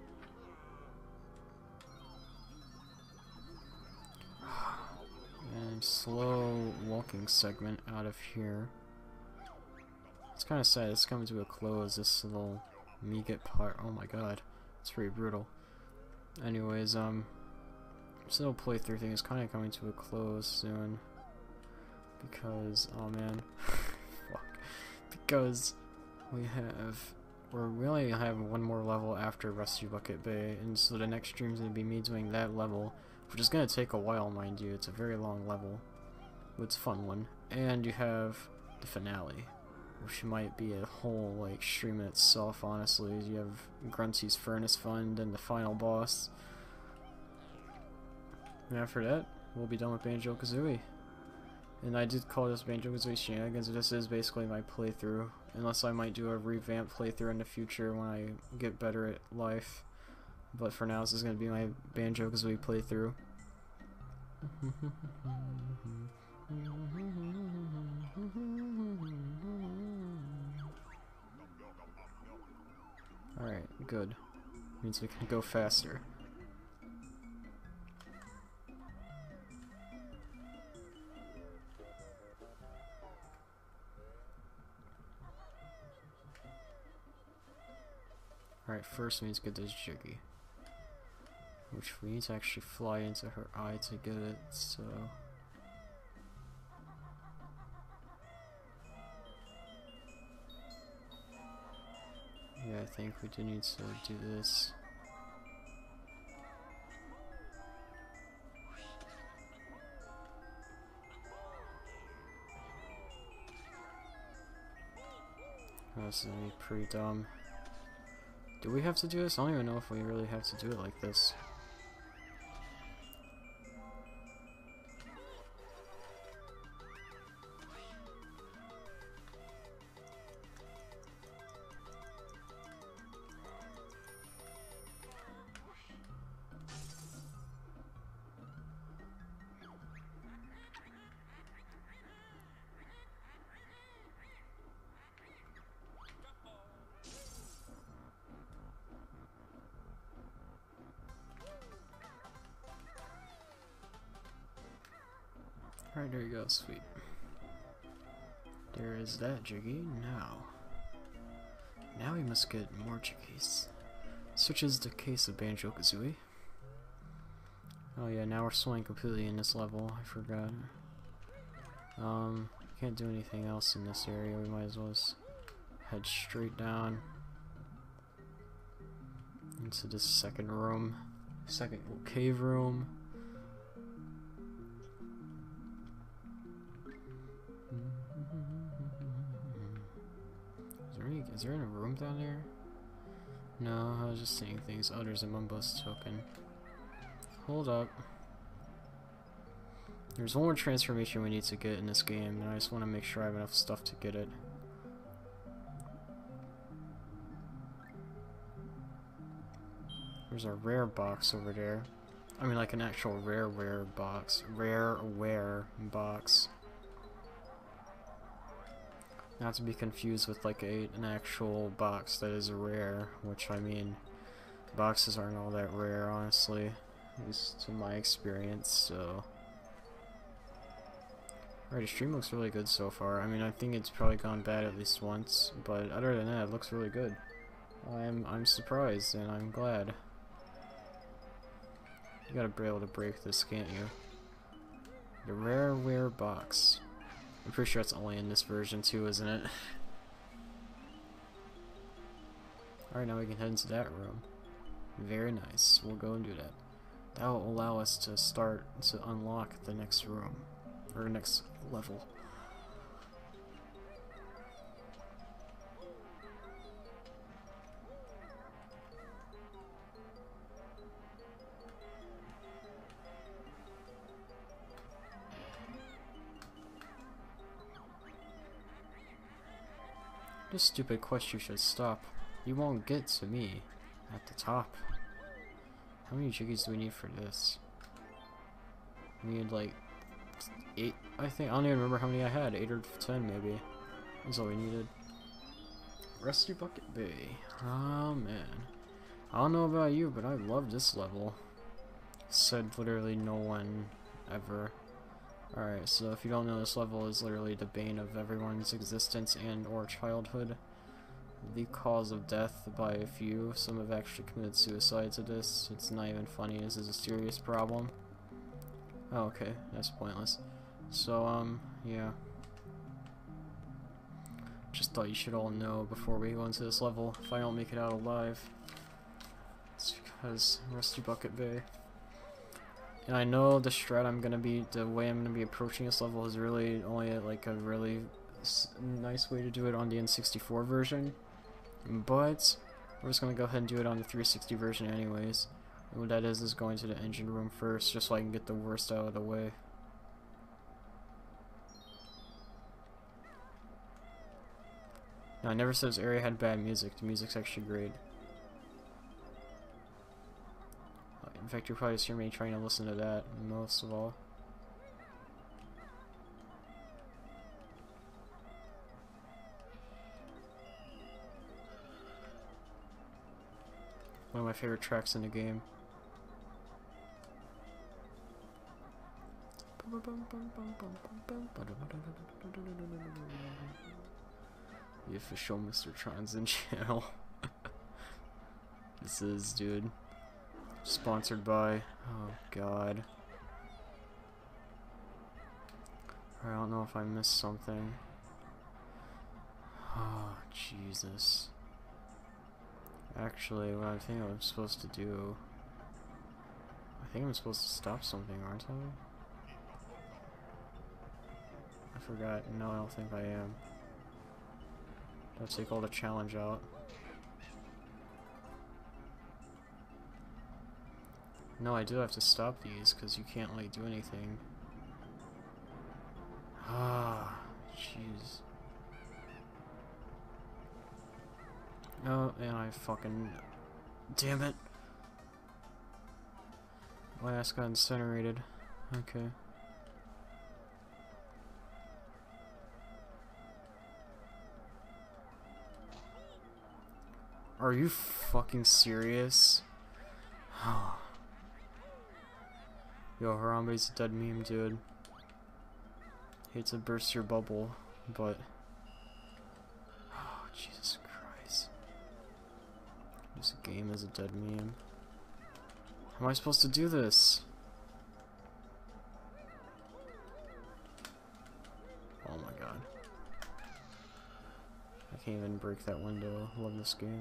And slow walking segment out of here. It's kind of sad. It's coming to a close. This little Megat part. Oh my god, it's pretty brutal. Anyways, um, this little playthrough thing is kind of coming to a close soon. Because, oh man, fuck. Because we have, or we only have one more level after Rusty Bucket Bay, and so the next stream is going to be me doing that level, which is going to take a while, mind you. It's a very long level, but it's a fun one. And you have the finale, which might be a whole like stream in itself, honestly. You have Grunty's Furnace Fund and the final boss. And after that, we'll be done with Banjo-Kazooie. And I did call this Banjo-Kazooie Shenanigans. This is basically my playthrough, unless I might do a revamped playthrough in the future when I get better at life. But for now, this is going to be my Banjo-Kazooie playthrough. Alright, good. Means we can go faster. Alright, first we need to get this Jiggy. Which we need to actually fly into her eye to get it, so... Yeah, I think we do need to do this. Oh, this is gonna be pretty dumb. Do we have to do this? I don't even know if we really have to do it like this. Alright, there you go, sweet. There is that Jiggy. Now. Now we must get more Jiggies. Such is the case of Banjo-Kazooie. Oh yeah, now we're swimming completely in this level, I forgot. Um, can't do anything else in this area, we might as well just head straight down into this second room. Second cave room. any, is there a room down there? No, I was just saying things. Oh, there's a Mumbo's token. Hold up. There's one more transformation we need to get in this game, and I just want to make sure I have enough stuff to get it. There's a rare box over there. I mean, like an actual rare rare box. Rare wear box. Not to be confused with like a an actual box that is rare, which I mean, boxes aren't all that rare, honestly, at least to my experience. So, alright, the stream looks really good so far. I mean, I think it's probably gone bad at least once, but other than that, it looks really good. I'm I'm surprised and I'm glad. You gotta be able to break this, can't you? The rareware box. I'm pretty sure it's only in this version too, isn't it? Alright, now we can head into that room. Very nice. We'll go and do that. That will allow us to start to unlock the next room. Or next level. This stupid quest you should stop. You won't get to me at the top. How many jiggies do we need for this? We need like eight, I think. I don't even remember how many I had. Eight or ten maybe. That's all we needed. Rusty Bucket Bay. Oh man. I don't know about you, but I love this level. Said literally no one ever. Alright, so if you don't know, this level is literally the bane of everyone's existence and or childhood. The cause of death by a few. Some have actually committed suicide to this. It's not even funny. This is a serious problem. Oh, okay. That's pointless. So, um, yeah. Just thought you should all know before we go into this level. If I don't make it out alive, it's because Rusty Bucket Bay. And I know the strat I'm gonna be, the way I'm gonna be approaching this level is really only like a really s nice way to do it on the N sixty-four version, but we're just gonna go ahead and do it on the three sixty version anyways. And what that is is going to the engine room first, just so I can get the worst out of the way. Now, I never said this area had bad music. The music's actually great. In fact, you'll probably just hear me trying to listen to that most of all. One of my favorite tracks in the game. The official Mister Tronson channel. This is, dude. Sponsored by, oh god. I don't know if I missed something. Oh, Jesus. Actually, what I think I'm supposed to do, I think I'm supposed to stop something, aren't I? I forgot. No, I don't think I am. I'll take all the challenge out. No, I do have to stop these because you can't like do anything. Ah, jeez. Oh, and I fucking, damn it. My ass got incinerated. Okay. Are you fucking serious? Yo, Harambe's a dead meme, dude. Hate to burst your bubble, but... Oh, Jesus Christ. This game is a dead meme. How am I supposed to do this? Oh my god. I can't even break that window. I love this game.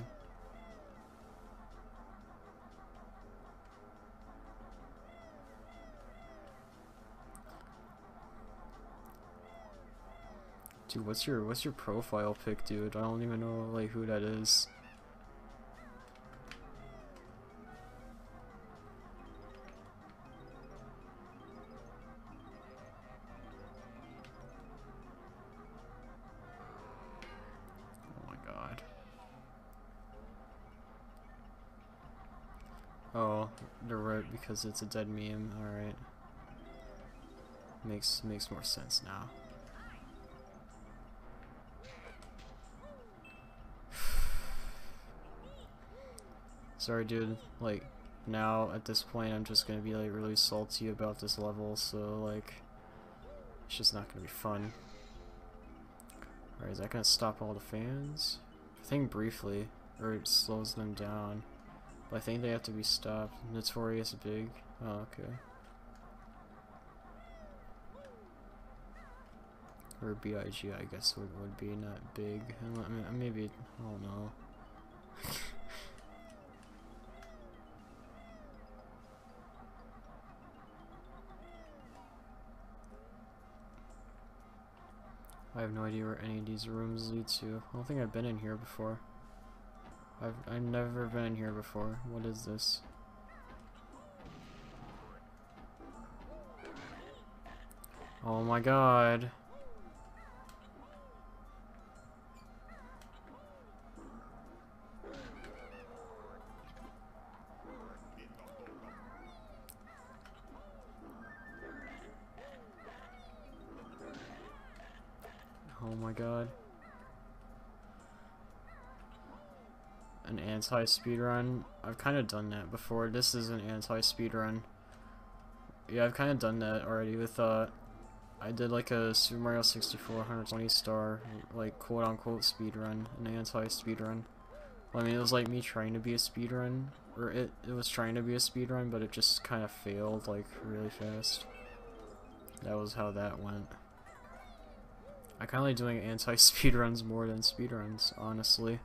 Dude, what's your what's your profile pic, dude? I don't even know like who that is. Oh my god. Oh, they're right because it's a dead meme. All right. Makes makes more sense now. Sorry, dude. Like, now at this point, I'm just gonna be like really salty about this level. So like, it's just not gonna be fun. Alright, is that gonna stop all the fans? I think briefly, or it slows them down. But I think they have to be stopped. Notorious Big. Oh, okay. Or B I G, I guess would, would be, not Big. I mean, maybe, I don't know. I have no idea where any of these rooms lead to. I don't think I've been in here before. I've, I've never been in here before. What is this? Oh my god. Oh my god. An anti-speedrun? I've kind of done that before. This is an anti-speedrun. Yeah, I've kind of done that already with, uh, I did like a Super Mario sixty-four one hundred twenty star, like, quote-unquote speedrun, an anti-speedrun. Well, I mean, it was like me trying to be a speedrun, or it, it was trying to be a speedrun, but it just kind of failed, like, really fast. That was how that went. I kind of like doing anti-speedruns more than speedruns, honestly.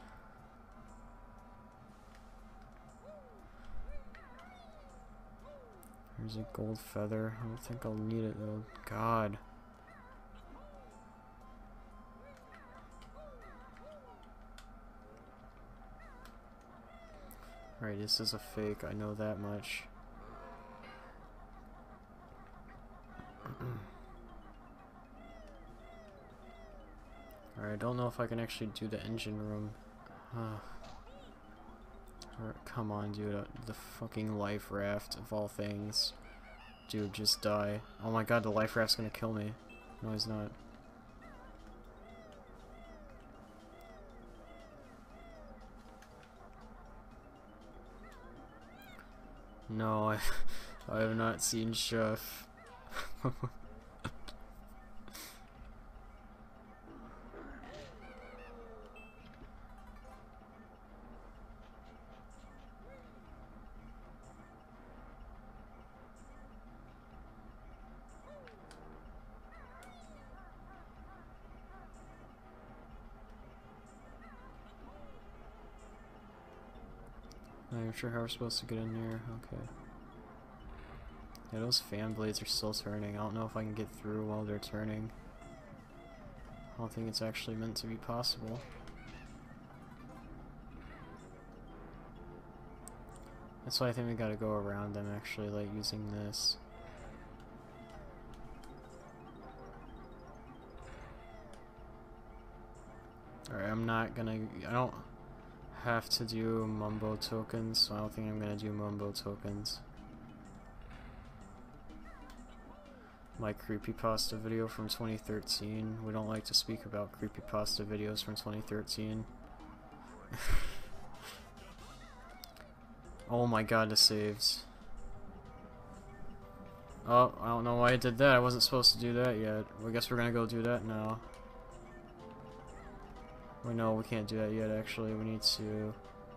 There's a gold feather. I don't think I'll need it though. God. Alright, this is a fake. I know that much. Alright, I don't know if I can actually do the engine room. Alright, come on, dude. Uh, the fucking life raft of all things. Dude, just die. Oh my god, the life raft's gonna kill me. No, he's not. No, I, I have not seen Chef. I'm not sure how we're supposed to get in there. Okay. Yeah, those fan blades are still turning. I don't know if I can get through while they're turning. I don't think it's actually meant to be possible. That's why I think we gotta go around them actually, like using this. Alright, I'm not gonna... I don't have to do Mumbo tokens, so I don't think I'm gonna do Mumbo tokens. My creepypasta video from twenty thirteen. We don't like to speak about creepypasta videos from twenty thirteen. Oh my god, the saves. Oh, I don't know why I did that. I wasn't supposed to do that yet. Well, I guess we're gonna go do that now. Wait, no, we can't do that yet, actually. We need to...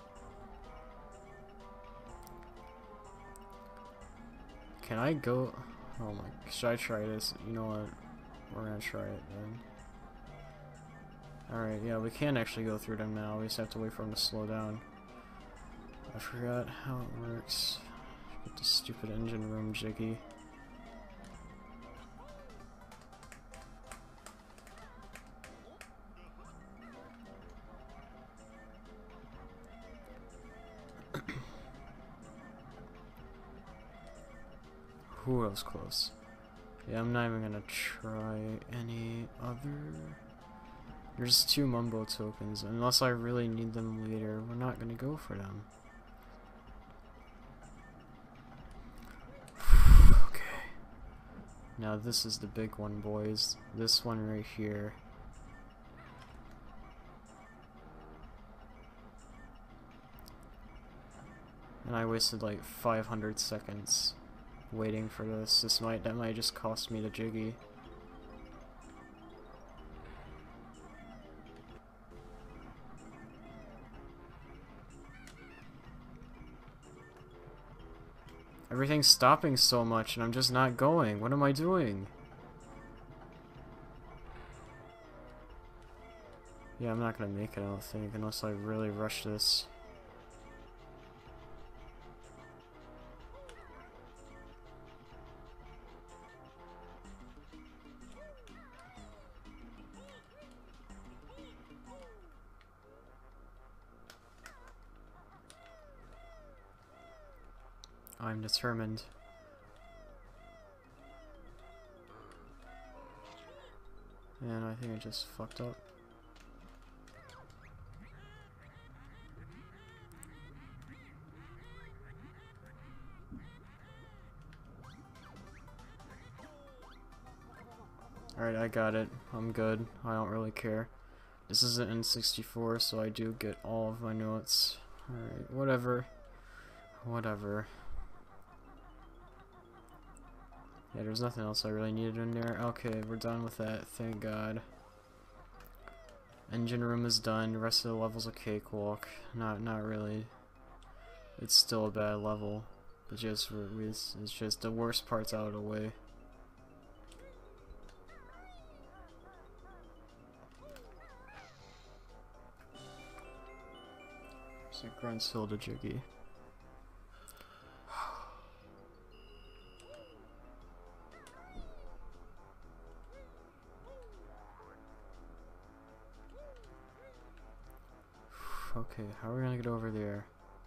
Can I go... Oh my... Should I try this? You know what? We're gonna try it then. Alright, yeah, we can actually go through them now. We just have to wait for them to slow down. I forgot how it works. Get the stupid engine room jiggy. Who else close? Yeah, I'm not even gonna try any other. There's two Mumbo tokens. Unless I really need them later, we're not gonna go for them. Okay. Now this is the big one, boys. This one right here. And I wasted like five hundred seconds waiting for this. This might that might just cost me the Jiggy. Everything's stopping so much and I'm just not going. What am I doing? Yeah, I'm not gonna make it, I don't think, unless I really rush this. I'm determined. And I think I just fucked up. Alright, I got it. I'm good. I don't really care. This is an N sixty-four, so I do get all of my notes. Alright, whatever. Whatever. Yeah, there's nothing else I really needed in there. Okay, we're done with that, thank God. Engine room is done, the rest of the level's a cakewalk. Not not really. It's still a bad level. But just it's, it's just the worst part's out of the way. It's like Grunts Hill to Jiggy. Okay, how are we gonna get over there?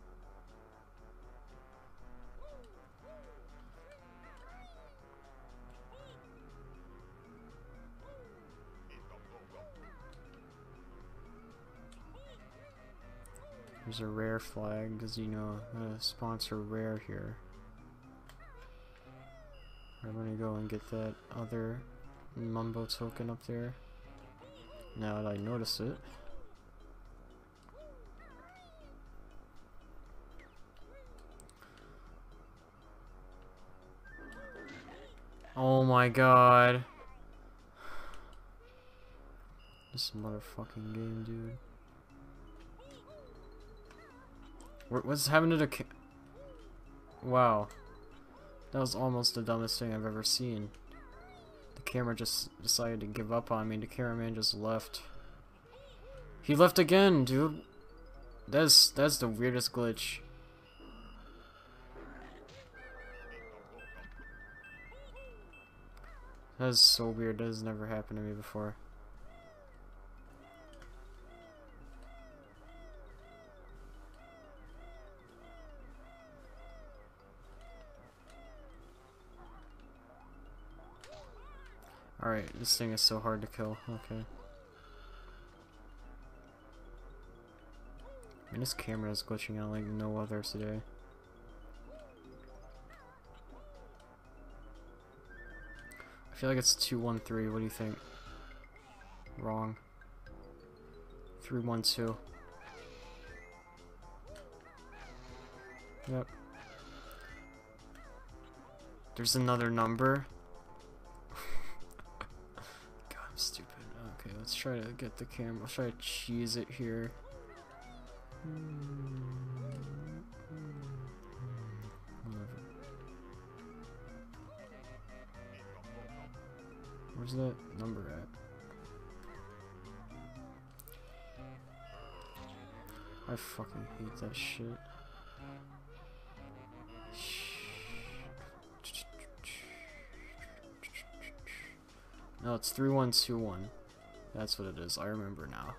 There's a rare flag, because you know, uh, sponsor rare here. I'm gonna go and get that other Mumbo token up there. Now that I notice it. Oh my God. This motherfucking game, dude. What's happening to the ca- Wow. That was almost the dumbest thing I've ever seen. The camera just decided to give up on me. The cameraman just left. He left again, dude. That's that's the weirdest glitch. That is so weird. That has never happened to me before. Alright, this thing is so hard to kill. Okay. I mean, this camera is glitching out like no other today. I feel like it's two one three. What do you think? Wrong. three one two. Yep. There's another number. God, I'm stupid. Okay, let's try to get the camera. Let's try to cheese it here. Whatever. Where's that number at? I fucking hate that shit. No, it's three one two one. That's what it is. I remember now.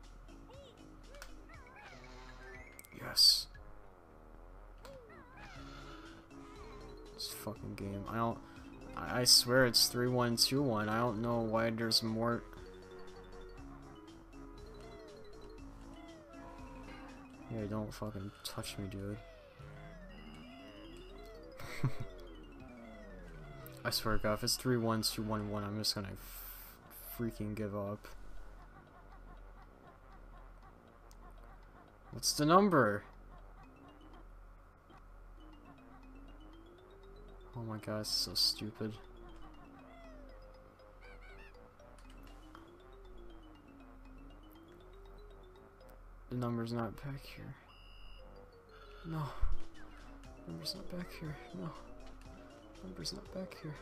Yes. fucking game. I don't... I, I swear it's three one two one. I don't know why there's more... Yeah, don't fucking touch me, dude. I swear to God, if it's three one two one one, I'm just gonna f freaking give up. What's the number? Oh my God, it's so stupid. The number's not back here. No. Number's not back here. No. Number's not back here.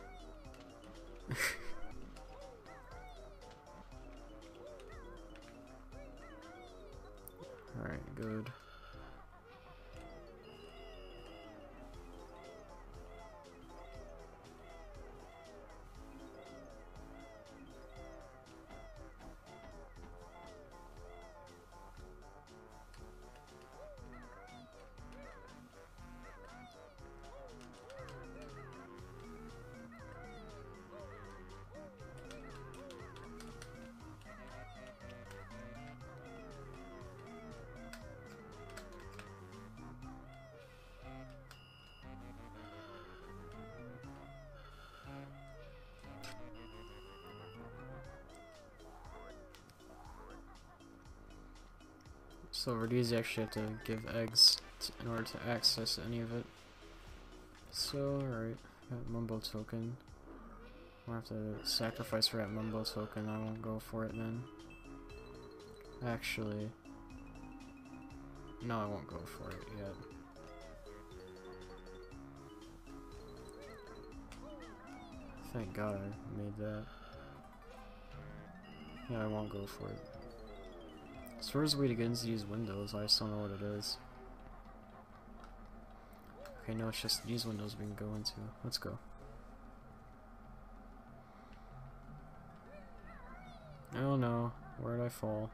Alright, good. So for these, you actually have to give eggs t in order to access any of it. So, alright, got Mumbo token. I'll have to sacrifice for that Mumbo token. I won't go for it then. Actually, no, I won't go for it yet. Thank God I made that. Yeah, I won't go for it. So where's the way to get into these windows? I just don't know what it is. Okay, no, it's just these windows we can go into. Let's go. Oh no, where did I fall?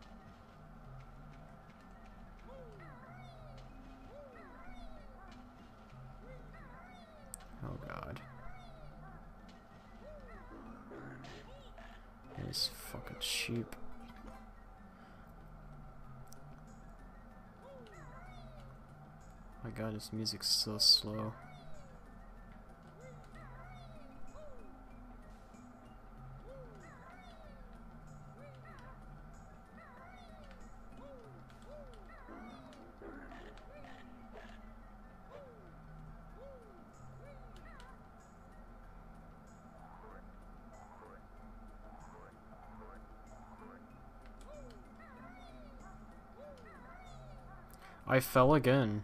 Oh God. These fucking sheep. My God, this music's so slow. I fell again.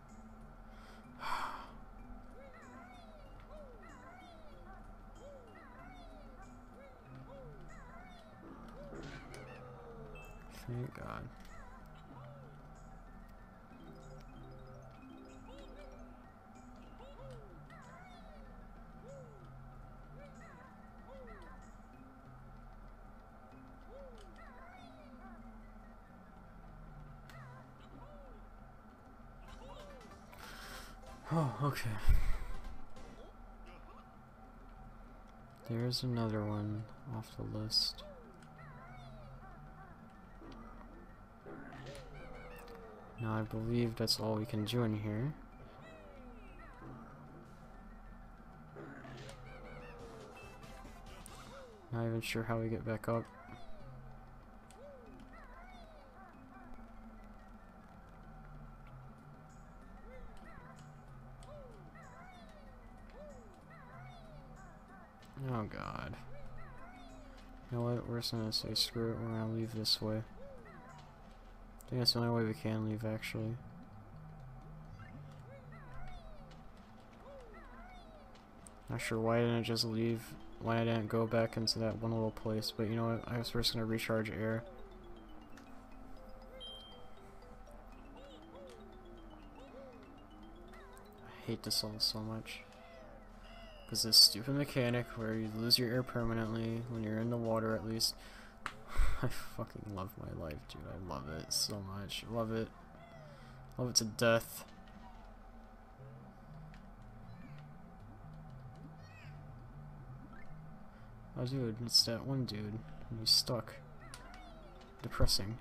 Thank God. Oh, okay. There's another one off the list. Now I believe that's all we can do in here. Not even sure how we get back up. Oh God. You know what? We're just gonna say screw it, we're gonna leave this way. I think that's the only way we can leave, actually. Not sure why I didn't just leave, why I didn't go back into that one little place, but you know what? I was first gonna recharge air. I hate this all so much. Because this stupid mechanic where you lose your air permanently when you're in the water, at least. I fucking love my life, dude. I love it so much. Love it. Love it to death. Oh dude, it's that one dude. And he's stuck. Depressing.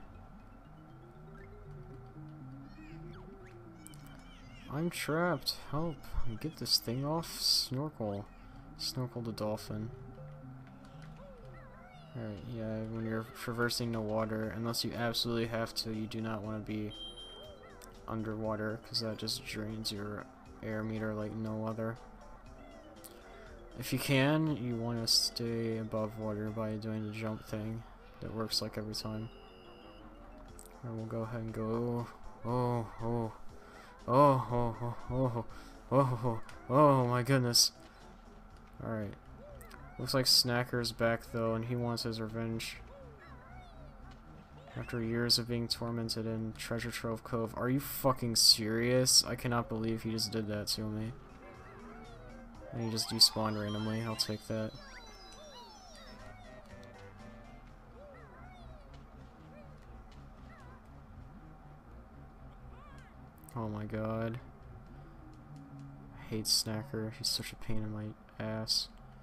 I'm trapped. Help. Get this thing off. Snorkel. Snorkel the dolphin. Alright, yeah, when you're traversing the water, unless you absolutely have to, you do not want to be underwater, because that just drains your air meter like no other. If you can, you want to stay above water by doing the jump thing. That works like every time. Alright, we'll go ahead and go. Oh, oh, oh, oh, oh, oh, oh, oh, oh my goodness. Alright. Looks like Snacker's back though, and he wants his revenge. After years of being tormented in Treasure Trove Cove. Are you fucking serious? I cannot believe he just did that to me. And he just despawned randomly. I'll take that. Oh my god. I hate Snacker. He's such a pain in my ass.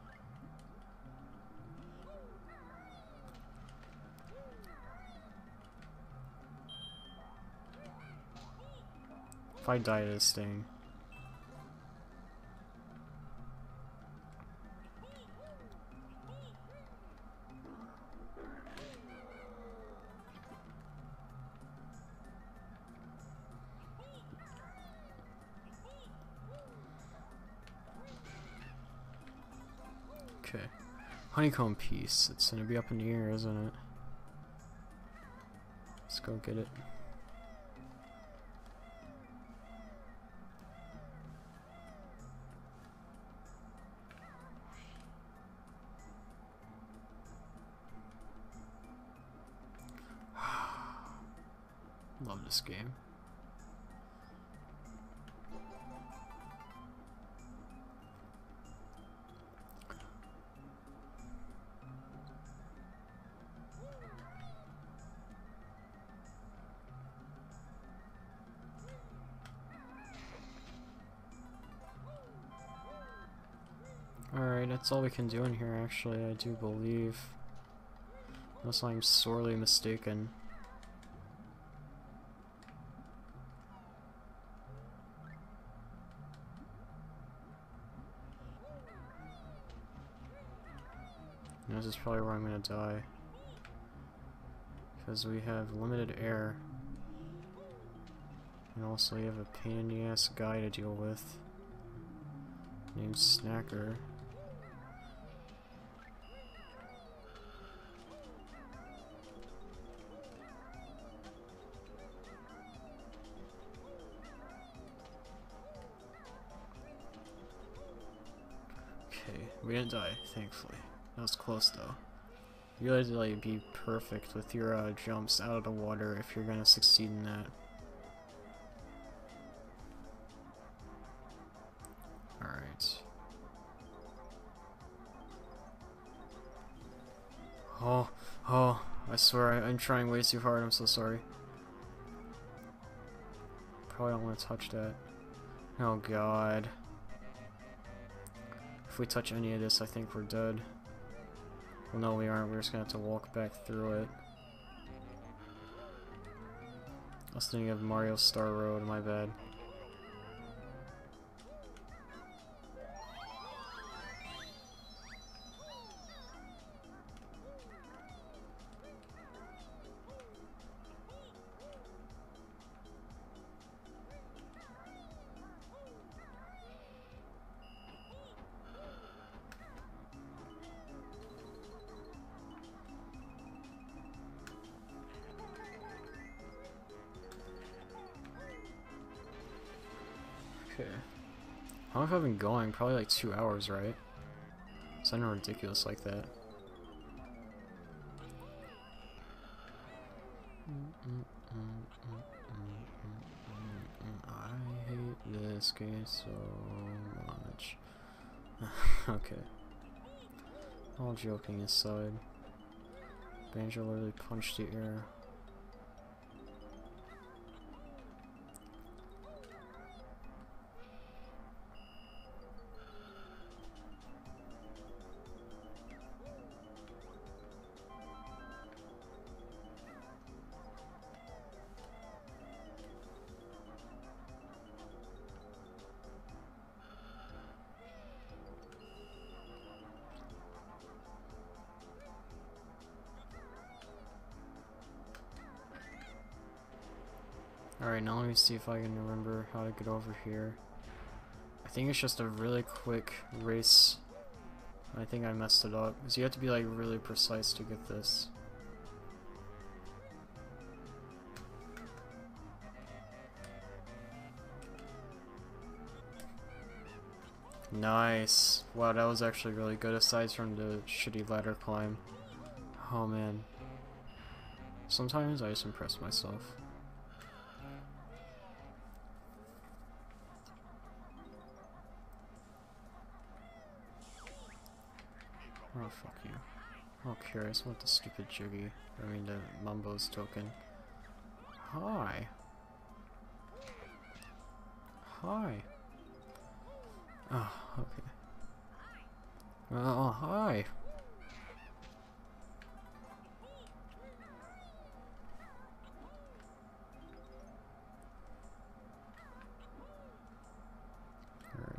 If I die to this thing. Okay. Honeycomb piece. It's gonna be up in the air, isn't it? Let's go get it. Love this game. Alright, that's all we can do in here actually, I do believe. Unless I'm sorely mistaken. This is probably where I'm gonna die. Because we have limited air. And also you have a pain in the ass guy to deal with. Named Snacker. Okay, we didn't die, thankfully. That was close though. You gotta like be perfect with your uh, jumps out of the water if you're gonna succeed in that. Alright. Oh, oh, I swear I, I'm trying way too hard, I'm so sorry. Probably don't want to touch that. Oh god. If we touch any of this, I think we're dead. Well, no, we aren't. We're just gonna have to walk back through it. I was thinking of Mario Star Road, my bad. Okay. How long have I been going? Probably like two hours, right? Something ridiculous like that. I hate this game so much. Okay. All joking aside, Banjo literally punched the air. Alright, now let me see if I can remember how to get over here. I think it's just a really quick race. I think I messed it up, because you have to be like really precise to get this. Nice. Wow, that was actually really good, aside from the shitty ladder climb. Oh man. Sometimes I just impress myself. Oh, fuck you. Oh, curious about the stupid Jiggy. I mean, the Mumbo's token. Hi. Hi. Oh, okay. Oh, hi. Alright.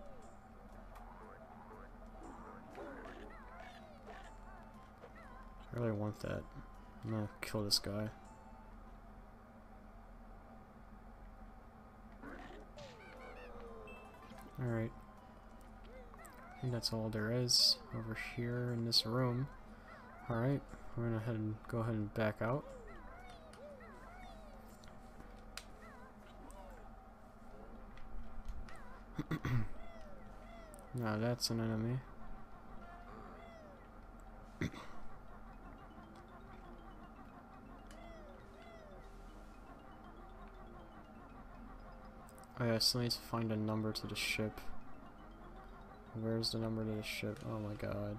I really want that. I'm gonna kill this guy. Alright. I think that's all there is over here in this room. Alright, we're gonna head and go ahead and back out. Now that's an enemy. Oh yeah, I still need to find a number to the ship. Where's the number to the ship? Oh my god.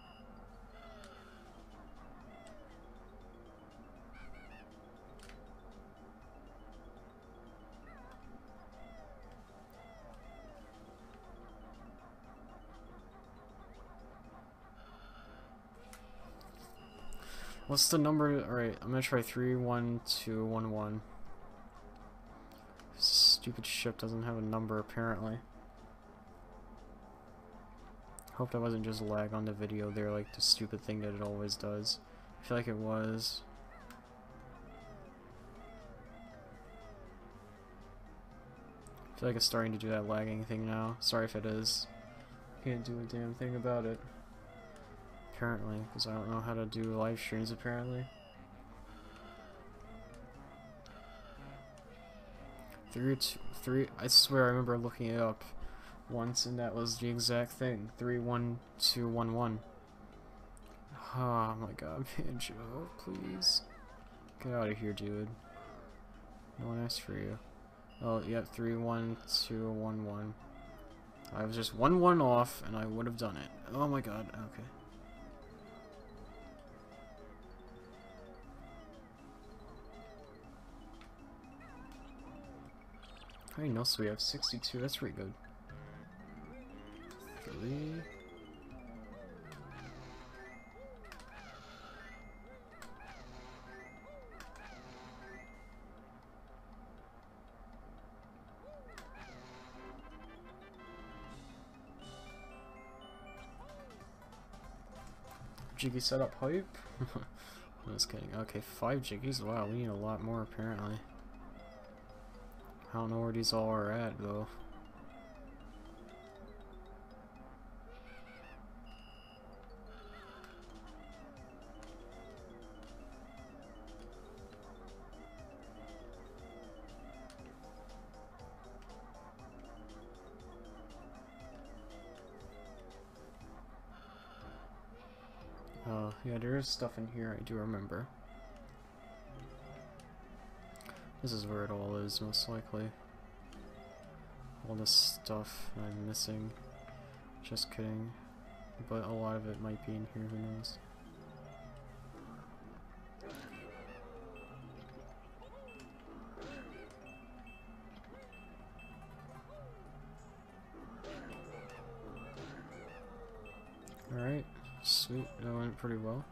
What's the number? Alright, I'm gonna try three one two one one. Stupid ship doesn't have a number apparently. Hope that wasn't just lag on the video there like the stupid thing that it always does. I feel like it was. I feel like it's starting to do that lagging thing now. Sorry if it is. Can't do a damn thing about it. Apparently, because I don't know how to do live streams apparently. Three, two, three, I swear I remember looking it up once and that was the exact thing. Three, one, two, one, one. Oh my god, Banjo, please. Get out of here, dude. No one asked for you. Oh, yeah, three, one, two, one, one. I was just one, one off and I would have done it. Oh my god, okay. How many notes do we have? sixty-two, that's pretty good. Three. Jiggy setup hype? I'm just kidding. Okay, five Jiggies? Wow, we need a lot more apparently. I don't know where these all are at though. Oh, yeah, there is stuff in here, I do remember. This is where it all is, most likely. All this stuff I'm missing. Just kidding. But a lot of it might be in here, who knows. Alright, sweet, that went pretty well.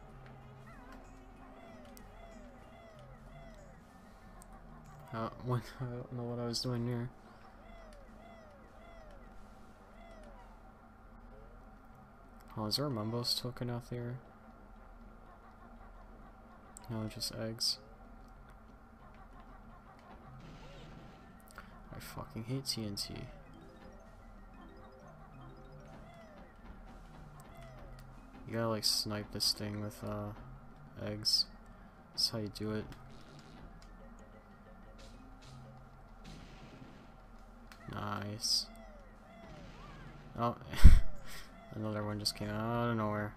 Uh, what, I don't know what I was doing here. Oh, is there a Mumbo's token out there? No, just eggs. I fucking hate T N T. You gotta like snipe this thing with uh, eggs. That's how you do it. Nice. Oh, another one just came out of nowhere.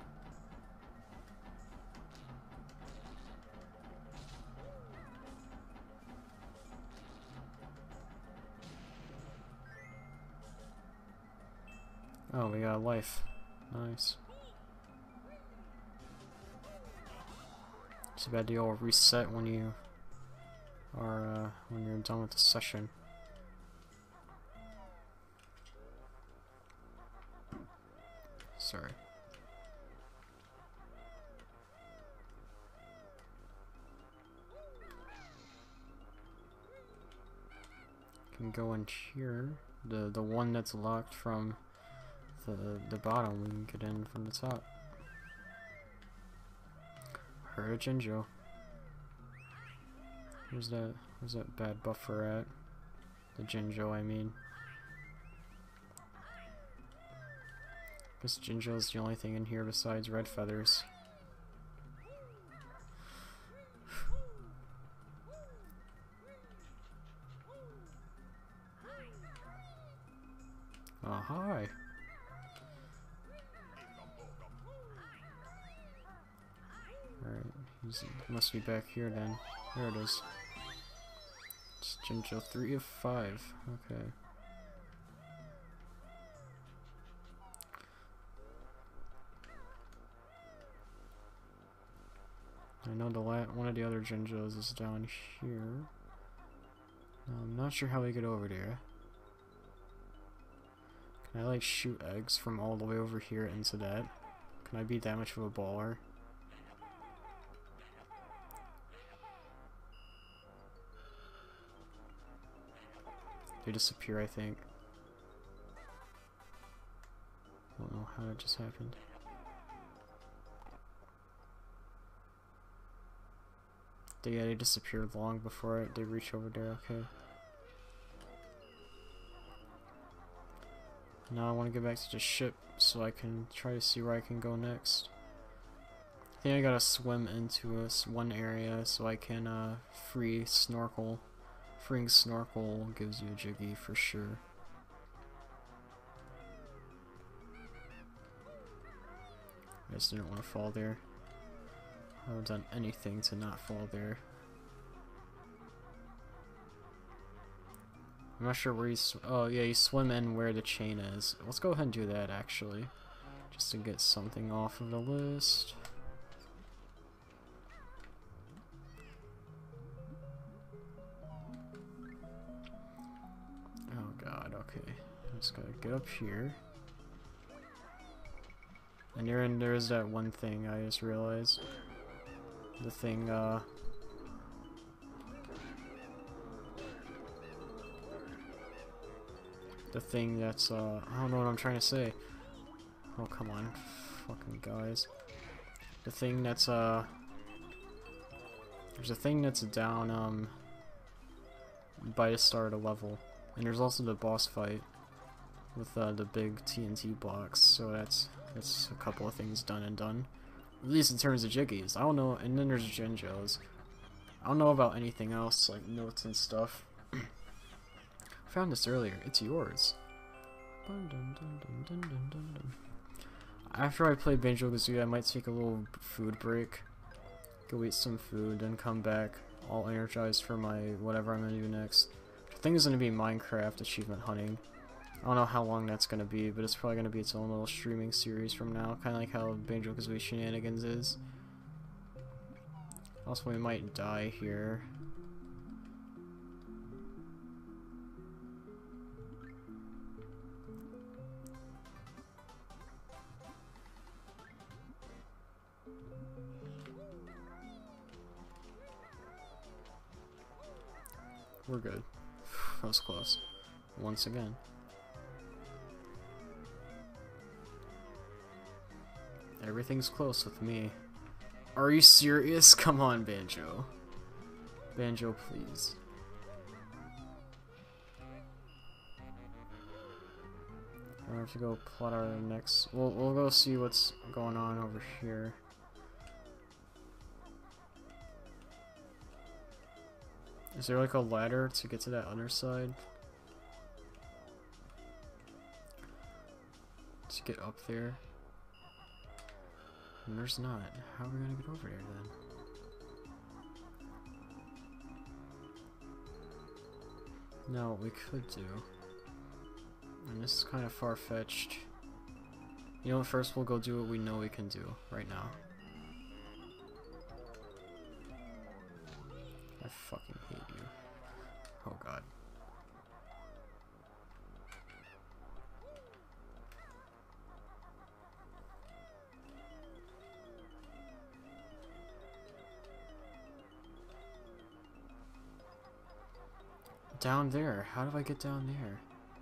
Oh, we got life. Nice. Too bad you'll reset when you are uh, when you're done with the session. Sorry. Can go in here. The the one that's locked from the the bottom. We can get in from the top. Heard a Jinjo. Where's that? Where's that bad buffer at? The Jinjo, I mean. Guess Jinjo is the only thing in here besides red feathers. Oh, hi. Alright, he must be back here then. There it is. It's Jinjo three of five. Okay. I know the la one of the other Jinjos is down here. I'm not sure how we get over there. Can I like shoot eggs from all the way over here into that? Can I be that much of a baller? They disappear, I think. I don't know how that just happened. They, yeah, they disappeared long before they reach over there, okay. Now I want to get back to the ship so I can try to see where I can go next. I think I gotta swim into this one area so I can uh, free snorkel. Freeing snorkel gives you a Jiggy for sure. I just didn't want to fall there. I would have done anything to not fall there. I'm not sure where you sw oh yeah, you swim in where the chain is. Let's go ahead and do that actually, just to get something off of the list. Oh god, okay. I just gotta get up here. And there, and there's that one thing I just realized. The thing, uh... The thing that's, uh... I don't know what I'm trying to say. Oh, come on. Fucking guys. The thing that's, uh... There's a thing that's down, um... by the start of the level. And there's also the boss fight with, uh, the big T N T blocks. So that's, that's a couple of things done and done. At least in terms of Jiggies. I don't know, and then there's Jinjos. I don't know about anything else, like notes and stuff. I found this earlier. It's yours. Dun, dun, dun, dun, dun, dun, dun. After I play Banjo-Kazooie, I might take a little food break. Go eat some food, then come back all energized for my whatever I'm gonna do next. I think it's gonna be Minecraft achievement hunting. I don't know how long that's gonna be, but it's probably gonna be its own little streaming series from now, kind of like how Banjo-Kazooie Shenanigans is. Also, we might die here. We're good. That was close. Once again. Everything's close with me. Are you serious? Come on, Banjo. Banjo, please. I have to go plot our next. We'll we'll go see what's going on over here. Is there like a ladder to get to that other side? To get up there? And there's not. How are we gonna get over there then? No, what we could do. And this is kind of far-fetched. You know what, first we'll go do what we know we can do right now. I fucking hate you. Oh god. Down there. How do I get down there?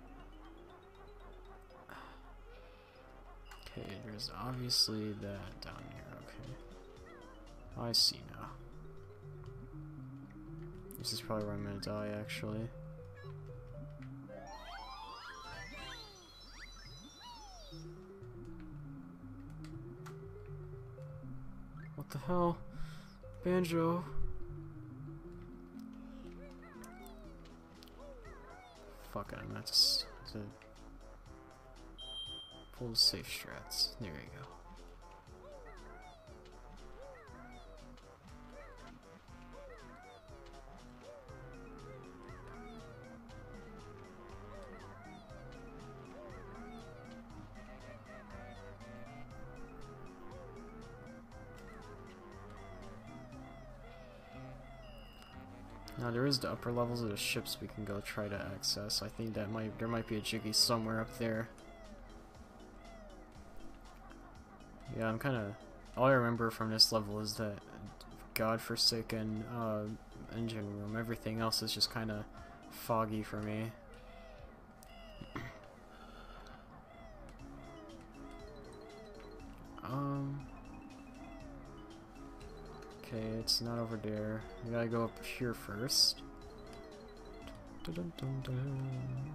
Okay, there's obviously that down here. Okay. I see now. This is probably where I'm gonna die, actually. What the hell? Banjo! Fuck it, I'm gonna just to pull safe strats. There you go. Now there is the upper levels of the ships we can go try to access. I think that might there might be a Jiggy somewhere up there. Yeah, I'm kind of all I remember from this level is that godforsaken uh, engine room. Everything else is just kind of foggy for me. um. Okay, it's not over there. We gotta go up here first. Dun -dun -dun -dun.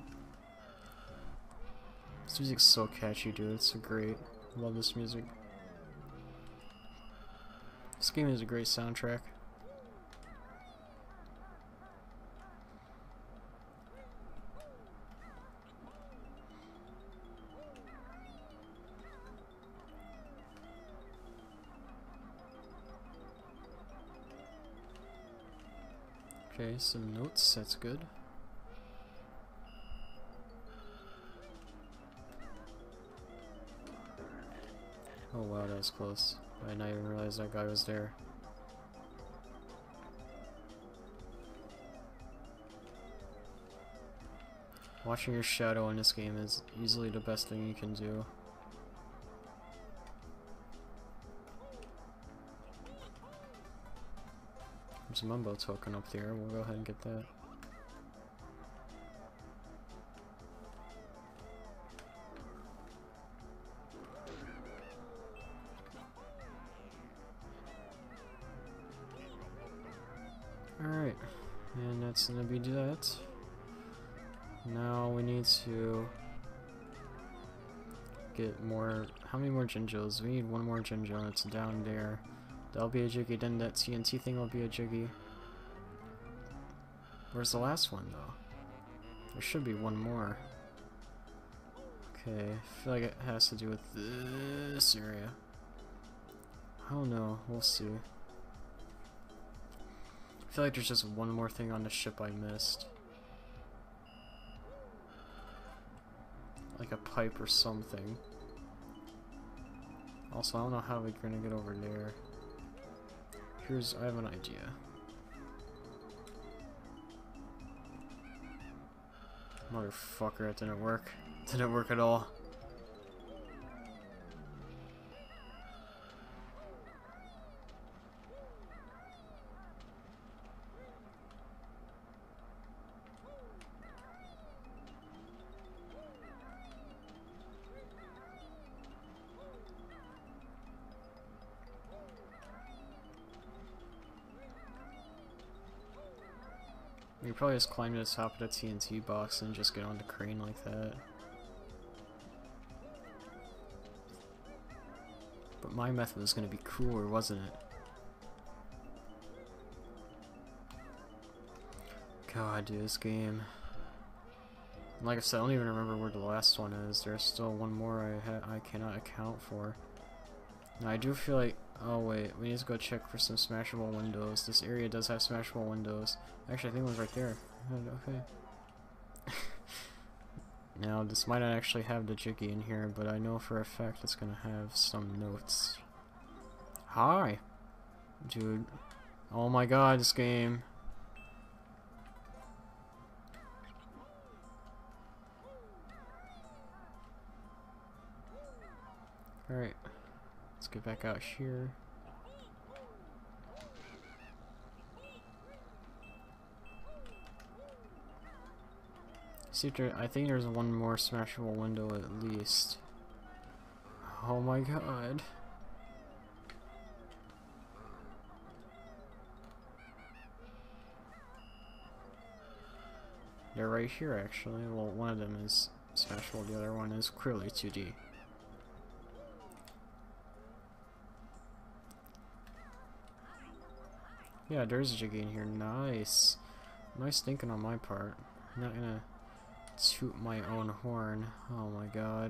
This music's so catchy, dude. It's so great. I love this music. This game is a great soundtrack. Okay, some notes, that's good. Oh wow, that was close. I didn't even realize that guy was there. Watching your shadow in this game is easily the best thing you can do. There's a Mumbo token up there, we'll go ahead and get that. Alright, and that's gonna be that. Now we need to get more. How many more Jinjos? We need one more Jinjo, it's down there. That'll be a Jiggy, then that T N T thing will be a Jiggy. Where's the last one, though? There should be one more. Okay, I feel like it has to do with this area. I don't know, we'll see. I feel like there's just one more thing on the ship I missed. Like a pipe or something. Also, I don't know how we're gonna get over there. Here's, I have an idea. Motherfucker, it didn't work. It didn't work at all. We could probably just climb to the top of the T N T box and just get on the crane like that. my method was going to be cooler, wasn't it? God, dude, this game. Like I said, I don't even remember where the last one is. There's still one more I ha I cannot account for. Now, I do feel like... Oh, wait. We need to go check for some smashable windows. This area does have smashable windows. Actually, I think it was right there. Okay. Now, this might not actually have the Jiggy in here, but I know for a fact it's gonna have some notes. Hi! Dude. Oh my god, this game. Alright. Let's get back out here. See, I think there's one more smashable window at least. Oh my god. They're right here, actually. Well, one of them is smashable, the other one is clearly two D. Yeah, there's a Jiggy in here. Nice. Nice thinking on my part. I'm not gonna toot my own horn. Oh my god.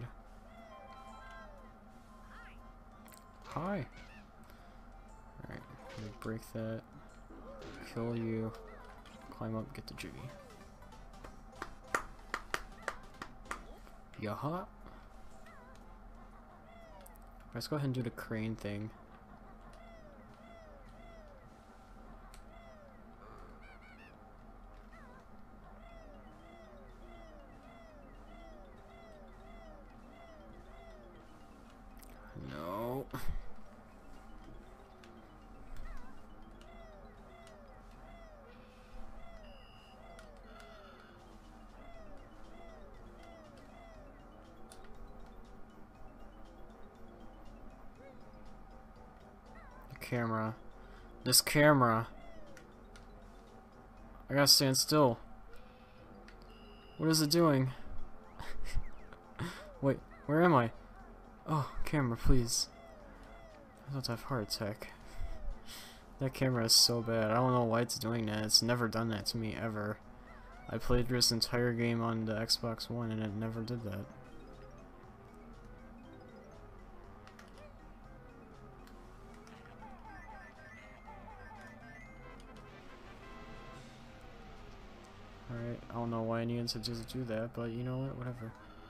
Hi. Alright, I'm gonna break that. Kill you. Climb up, get the Jiggy. Yaha. Let's go ahead and do the crane thing. No. The camera. This camera. I gotta stand still. What is it doing? Wait, where am I? Oh, camera, please. I don't have heart attack. That camera is so bad. I don't know why it's doing that. It's never done that to me, ever. I played this entire game on the Xbox One and it never did that. Alright, I don't know why I needed to just do that, but you know what, whatever.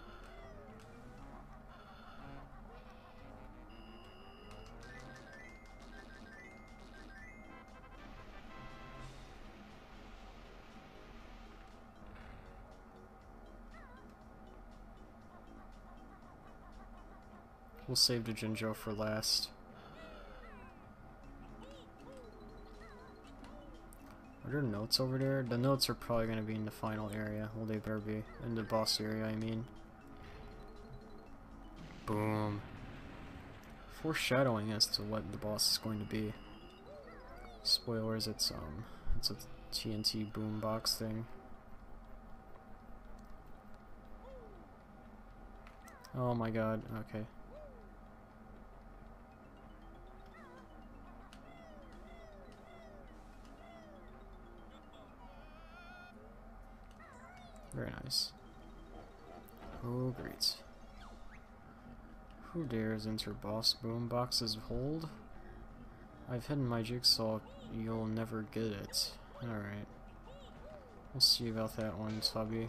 We'll save the Jinjo for last. Are there notes over there? The notes are probably going to be in the final area. Well, they better be. In the boss area, I mean. Boom. Foreshadowing as to what the boss is going to be. Spoilers, it's, um, it's a T N T boombox thing. Oh my god, okay. Very nice. Oh, great. Who dares enter boss boombox's hold? I've hidden my jigsaw. You'll never get it. Alright. We'll see about that one, Tubby.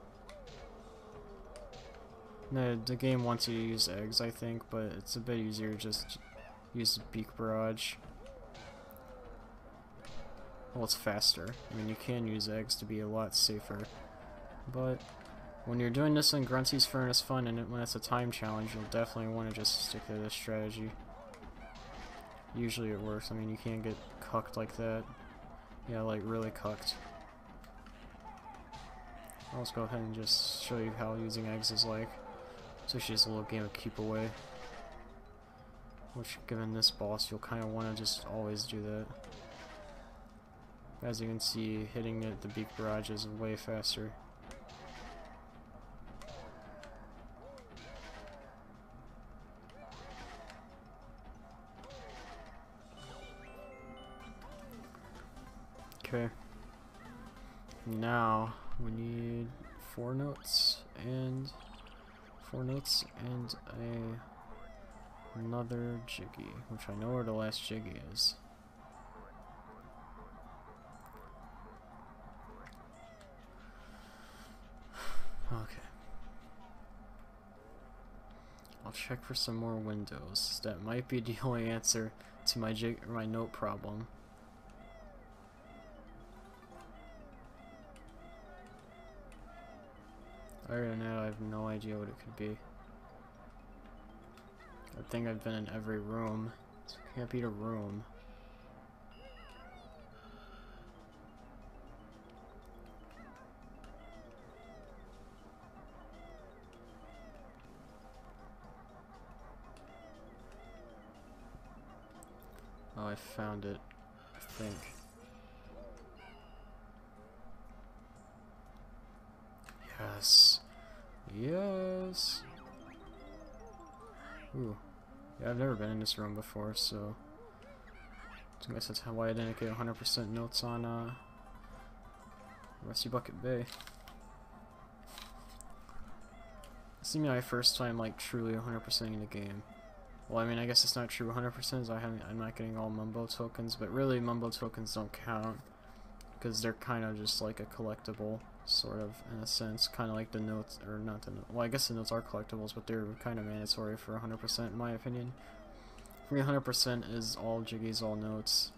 No, the game wants you to use eggs, I think, but it's a bit easier to just use the Beak Barrage. Well, it's faster. I mean, you can use eggs to be a lot safer. But when you're doing this in Grunty's Furnace Fun and it, when it's a time challenge, you'll definitely want to just stick to this strategy. Usually it works. I mean, you can't get cucked like that. Yeah, like really cucked. I'll just go ahead and just show you how using eggs is like. It's actually just a little game of keep away. Which, given this boss, you'll kind of want to just always do that. As you can see, hitting it, the Beak Barrage is way faster. Now we need four notes and four notes and a another Jiggy, which I know where the last Jiggy is. Okay. I'll check for some more windows. That might be the only answer to my jig or my note problem. Other than that, I have no idea what it could be. I think I've been in every room, so it can't be the room. Oh, I found it, I think. Yes. Yes. Ooh. Yeah, I've never been in this room before, so I guess that's how why I didn't get one hundred percent notes on uh, Rusty Bucket Bay. This is my first time like truly one hundred percent in the game. Well, I mean, I guess it's not true one hundred percent, as I haven't, I'm not getting all Mumbo tokens, but really Mumbo tokens don't count because they're kind of just like a collectible, sort of, in a sense, kind of like the notes, or not the notes, well, I guess the notes are collectibles, but they're kind of mandatory for one hundred percent in my opinion. For me, one hundred percent is all Jiggies, all notes.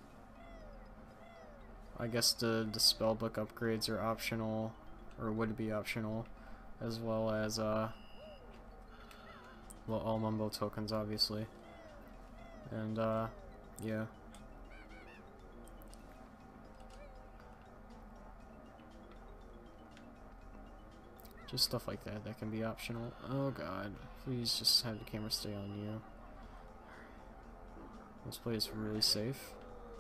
I guess the, the spellbook upgrades are optional, or would be optional, as well as, uh, well, all Mumbo tokens, obviously. And, uh, yeah. Just stuff like that that can be optional. Oh god, please just have the camera stay on you. This place is really safe.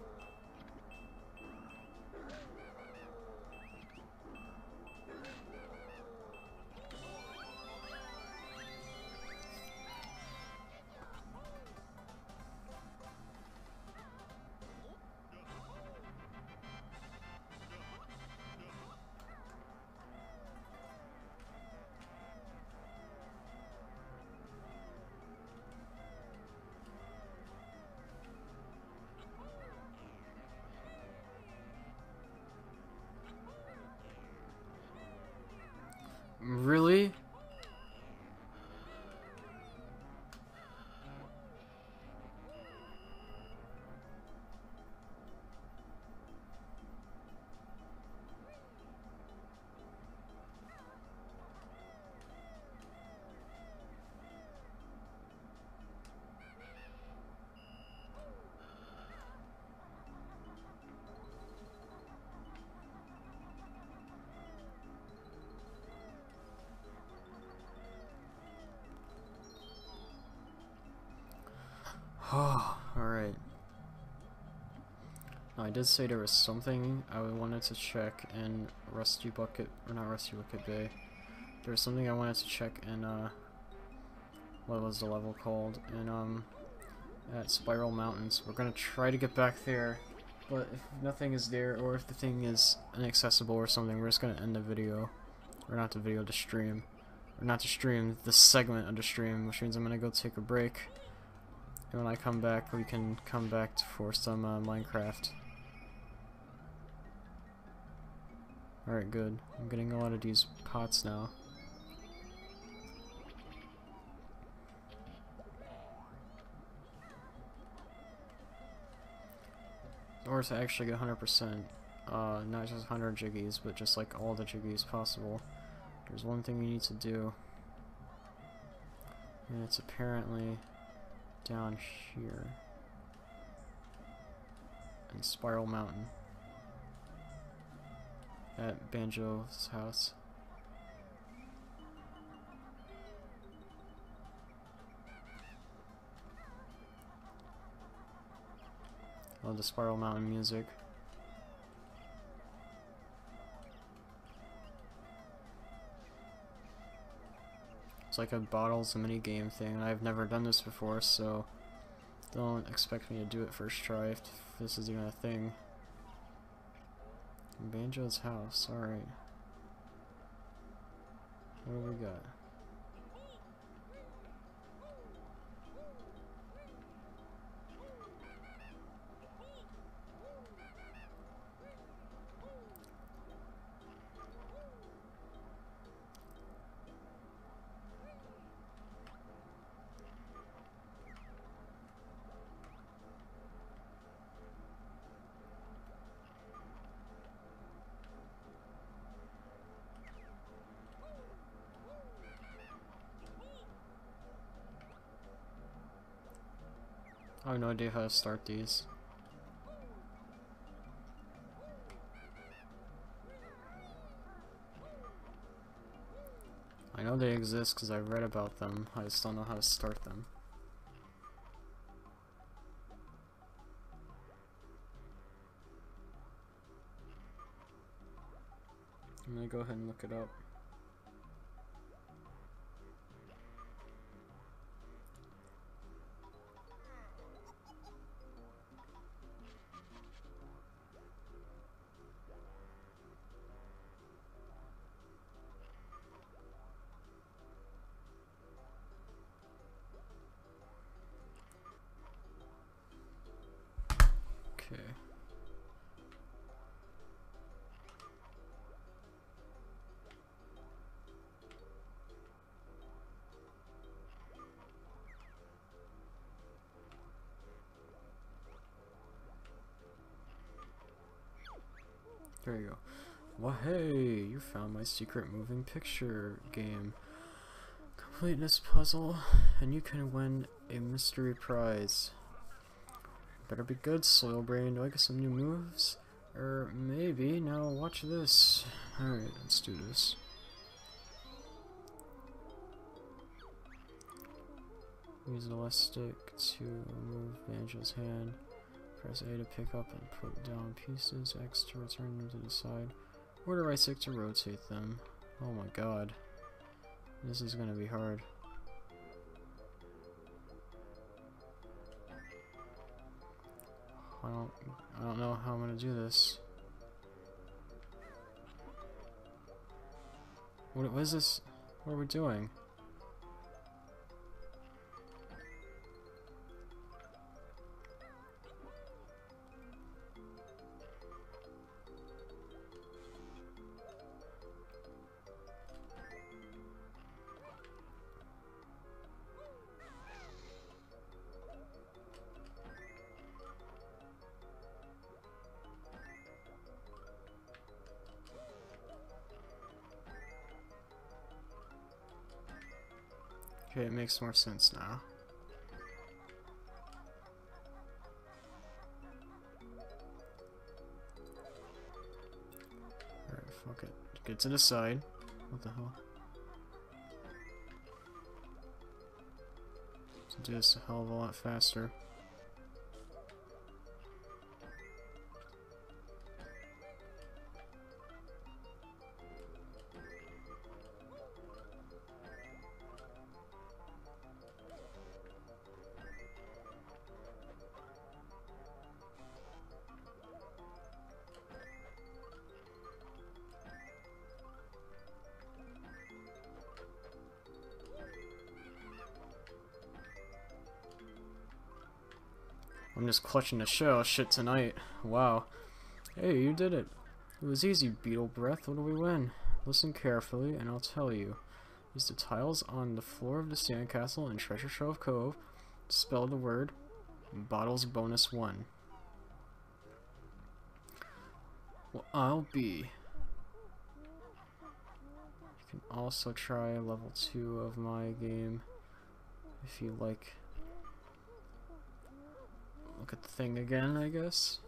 Really? Oh, alright. No, I did say there was something I wanted to check in Rusty Bucket, or not Rusty Bucket Bay. There was something I wanted to check in, uh, what was the level called? In, um, at Spiral Mountains. We're gonna try to get back there, but if nothing is there, or if the thing is inaccessible or something, we're just gonna end the video. Or not the video, the stream. Or not the stream, the segment of the stream, which means I'm gonna go take a break. And when I come back, we can come back to, for some uh, Minecraft. Alright, good. I'm getting a lot of these pots now. Or to actually get one hundred percent, uh, not just one hundred Jiggies, but just like all the Jiggies possible. There's one thing you need to do. And it's apparently down here in Spiral Mountain at Banjo's house. I love the Spiral Mountain music. It's like a bottles a mini game thing. I've never done this before, so don't expect me to do it first try if this is even a thing. Banjo's house, alright. What do we got? I have no idea how to start these. I know they exist because I've read about them, I just don't know how to start them. I'm gonna go ahead and look it up. Okay. There you go. Well, hey, you found my secret moving picture game. Complete this puzzle, and you can win a mystery prize. Better be good, Soil Brain. Do I get some new moves? Or maybe. Now watch this. Alright, let's do this. Use the left stick to move Banjo's hand. Press A to pick up and put down pieces, X to return them to the side, or the right stick to rotate them. Oh my god. This is gonna be hard. I don't I don't know how I'm gonna do this. What what is this? What are we doing? Okay, it makes more sense now. Alright, fuck it. Get to the side. What the hell? To do this a hell of a lot faster. I'm just clutching the shell shit tonight. Wow. Hey, you did it. It was easy, Beetle Breath. What do we win? Listen carefully, and I'll tell you. Use the tiles on the floor of the sandcastle in Treasure Trove Cove to spell the word Bottles Bonus one. Well, I'll be. You can also try level two of my game if you like. Look at the thing again, I guess.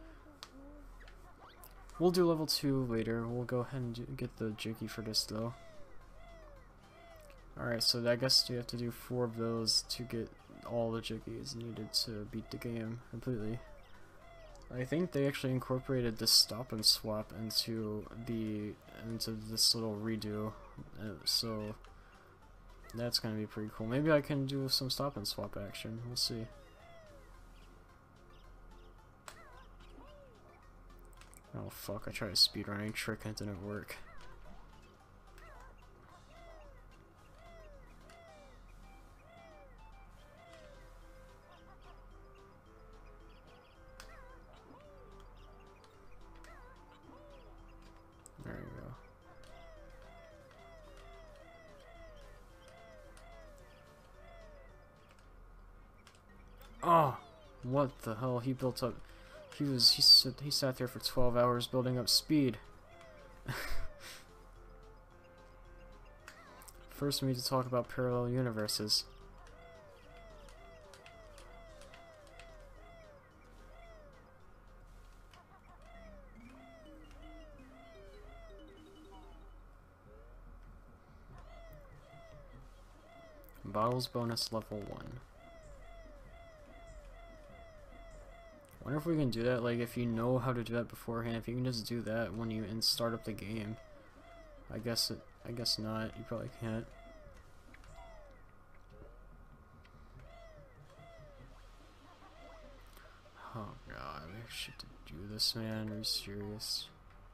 We'll do level two later. We'll go ahead and do, get the Jiggy for this though. Alright, so I guess you have to do four of those to get all the Jiggies needed to beat the game completely. I think they actually incorporated this stop and swap into the into this little redo, uh, so that's gonna be pretty cool. Maybe I can do some stop and swap action. We'll see. Oh fuck, I tried a speedrunning trick and it didn't work. There you go. Oh! What the hell? He built up... He was... He, sat, he sat there for twelve hours building up speed. First we need to talk about parallel universes. Bottles bonus level one. Wonder if we can do that, like if you know how to do that beforehand, if you can just do that when you in start up the game. I guess it I guess not, you probably can't. Oh god, I should do this, man, are you serious?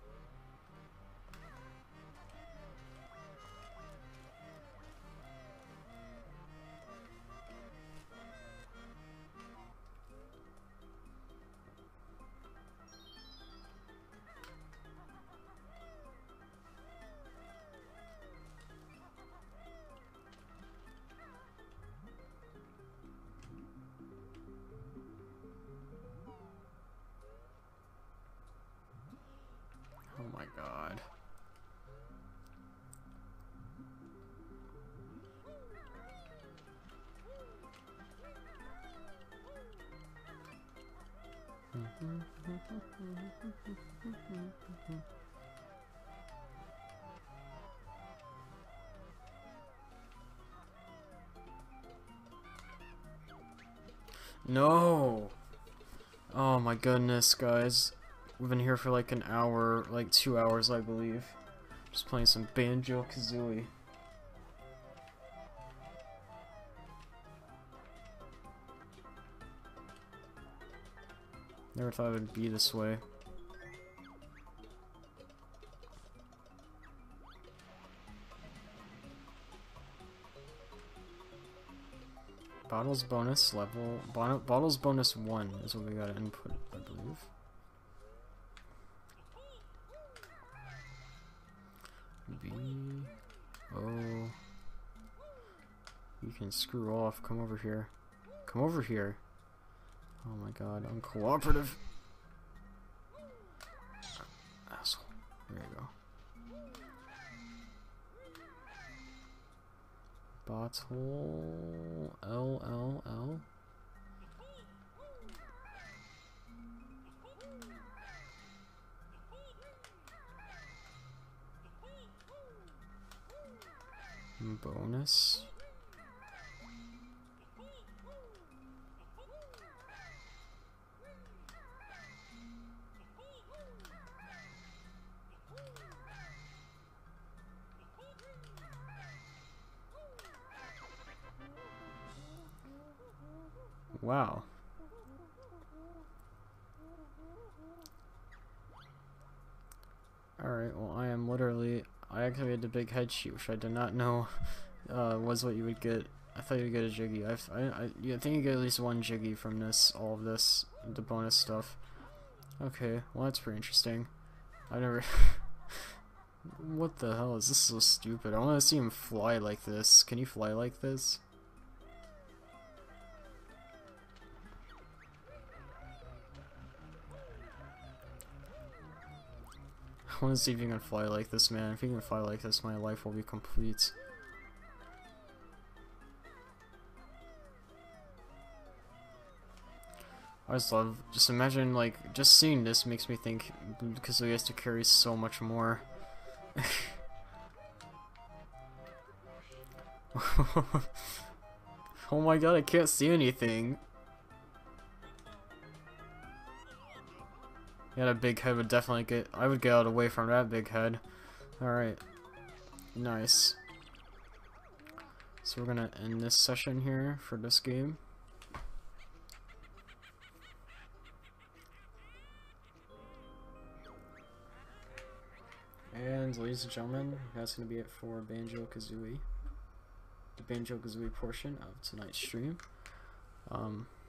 Oh my god. No! Oh my goodness, guys. We've been here for like an hour, like two hours, I believe. Just playing some Banjo-Kazooie. Never thought it would be this way. Bottles bonus level... Bon bottles bonus one is what we gotta input, I believe. B... O... You can screw off. Come over here. Come over here. Oh my god, uncooperative. Asshole. There you go. Bottle L L L. Bonus. Wow. Alright, well I am literally... I activated the big head sheet, which I did not know uh, was what you would get. I thought you would get a Jiggy. I, I, I, I think you get at least one Jiggy from this, all of this, the bonus stuff. Okay, well that's pretty interesting. I never... What the hell is this so stupid? I want to see him fly like this. Can you fly like this? I want to see if you can fly like this, man. If you can fly like this, my life will be complete. I just love, just imagine, like, just seeing this makes me think, because he has to carry so much more. Oh my god, I can't see anything. Yeah, that big head would definitely get... I would get out away from that big head. Alright. Nice. So we're gonna end this session here for this game. and ladies and gentlemen, that's going to be it for Banjo-Kazooie, the Banjo-Kazooie portion of tonight's stream. Um,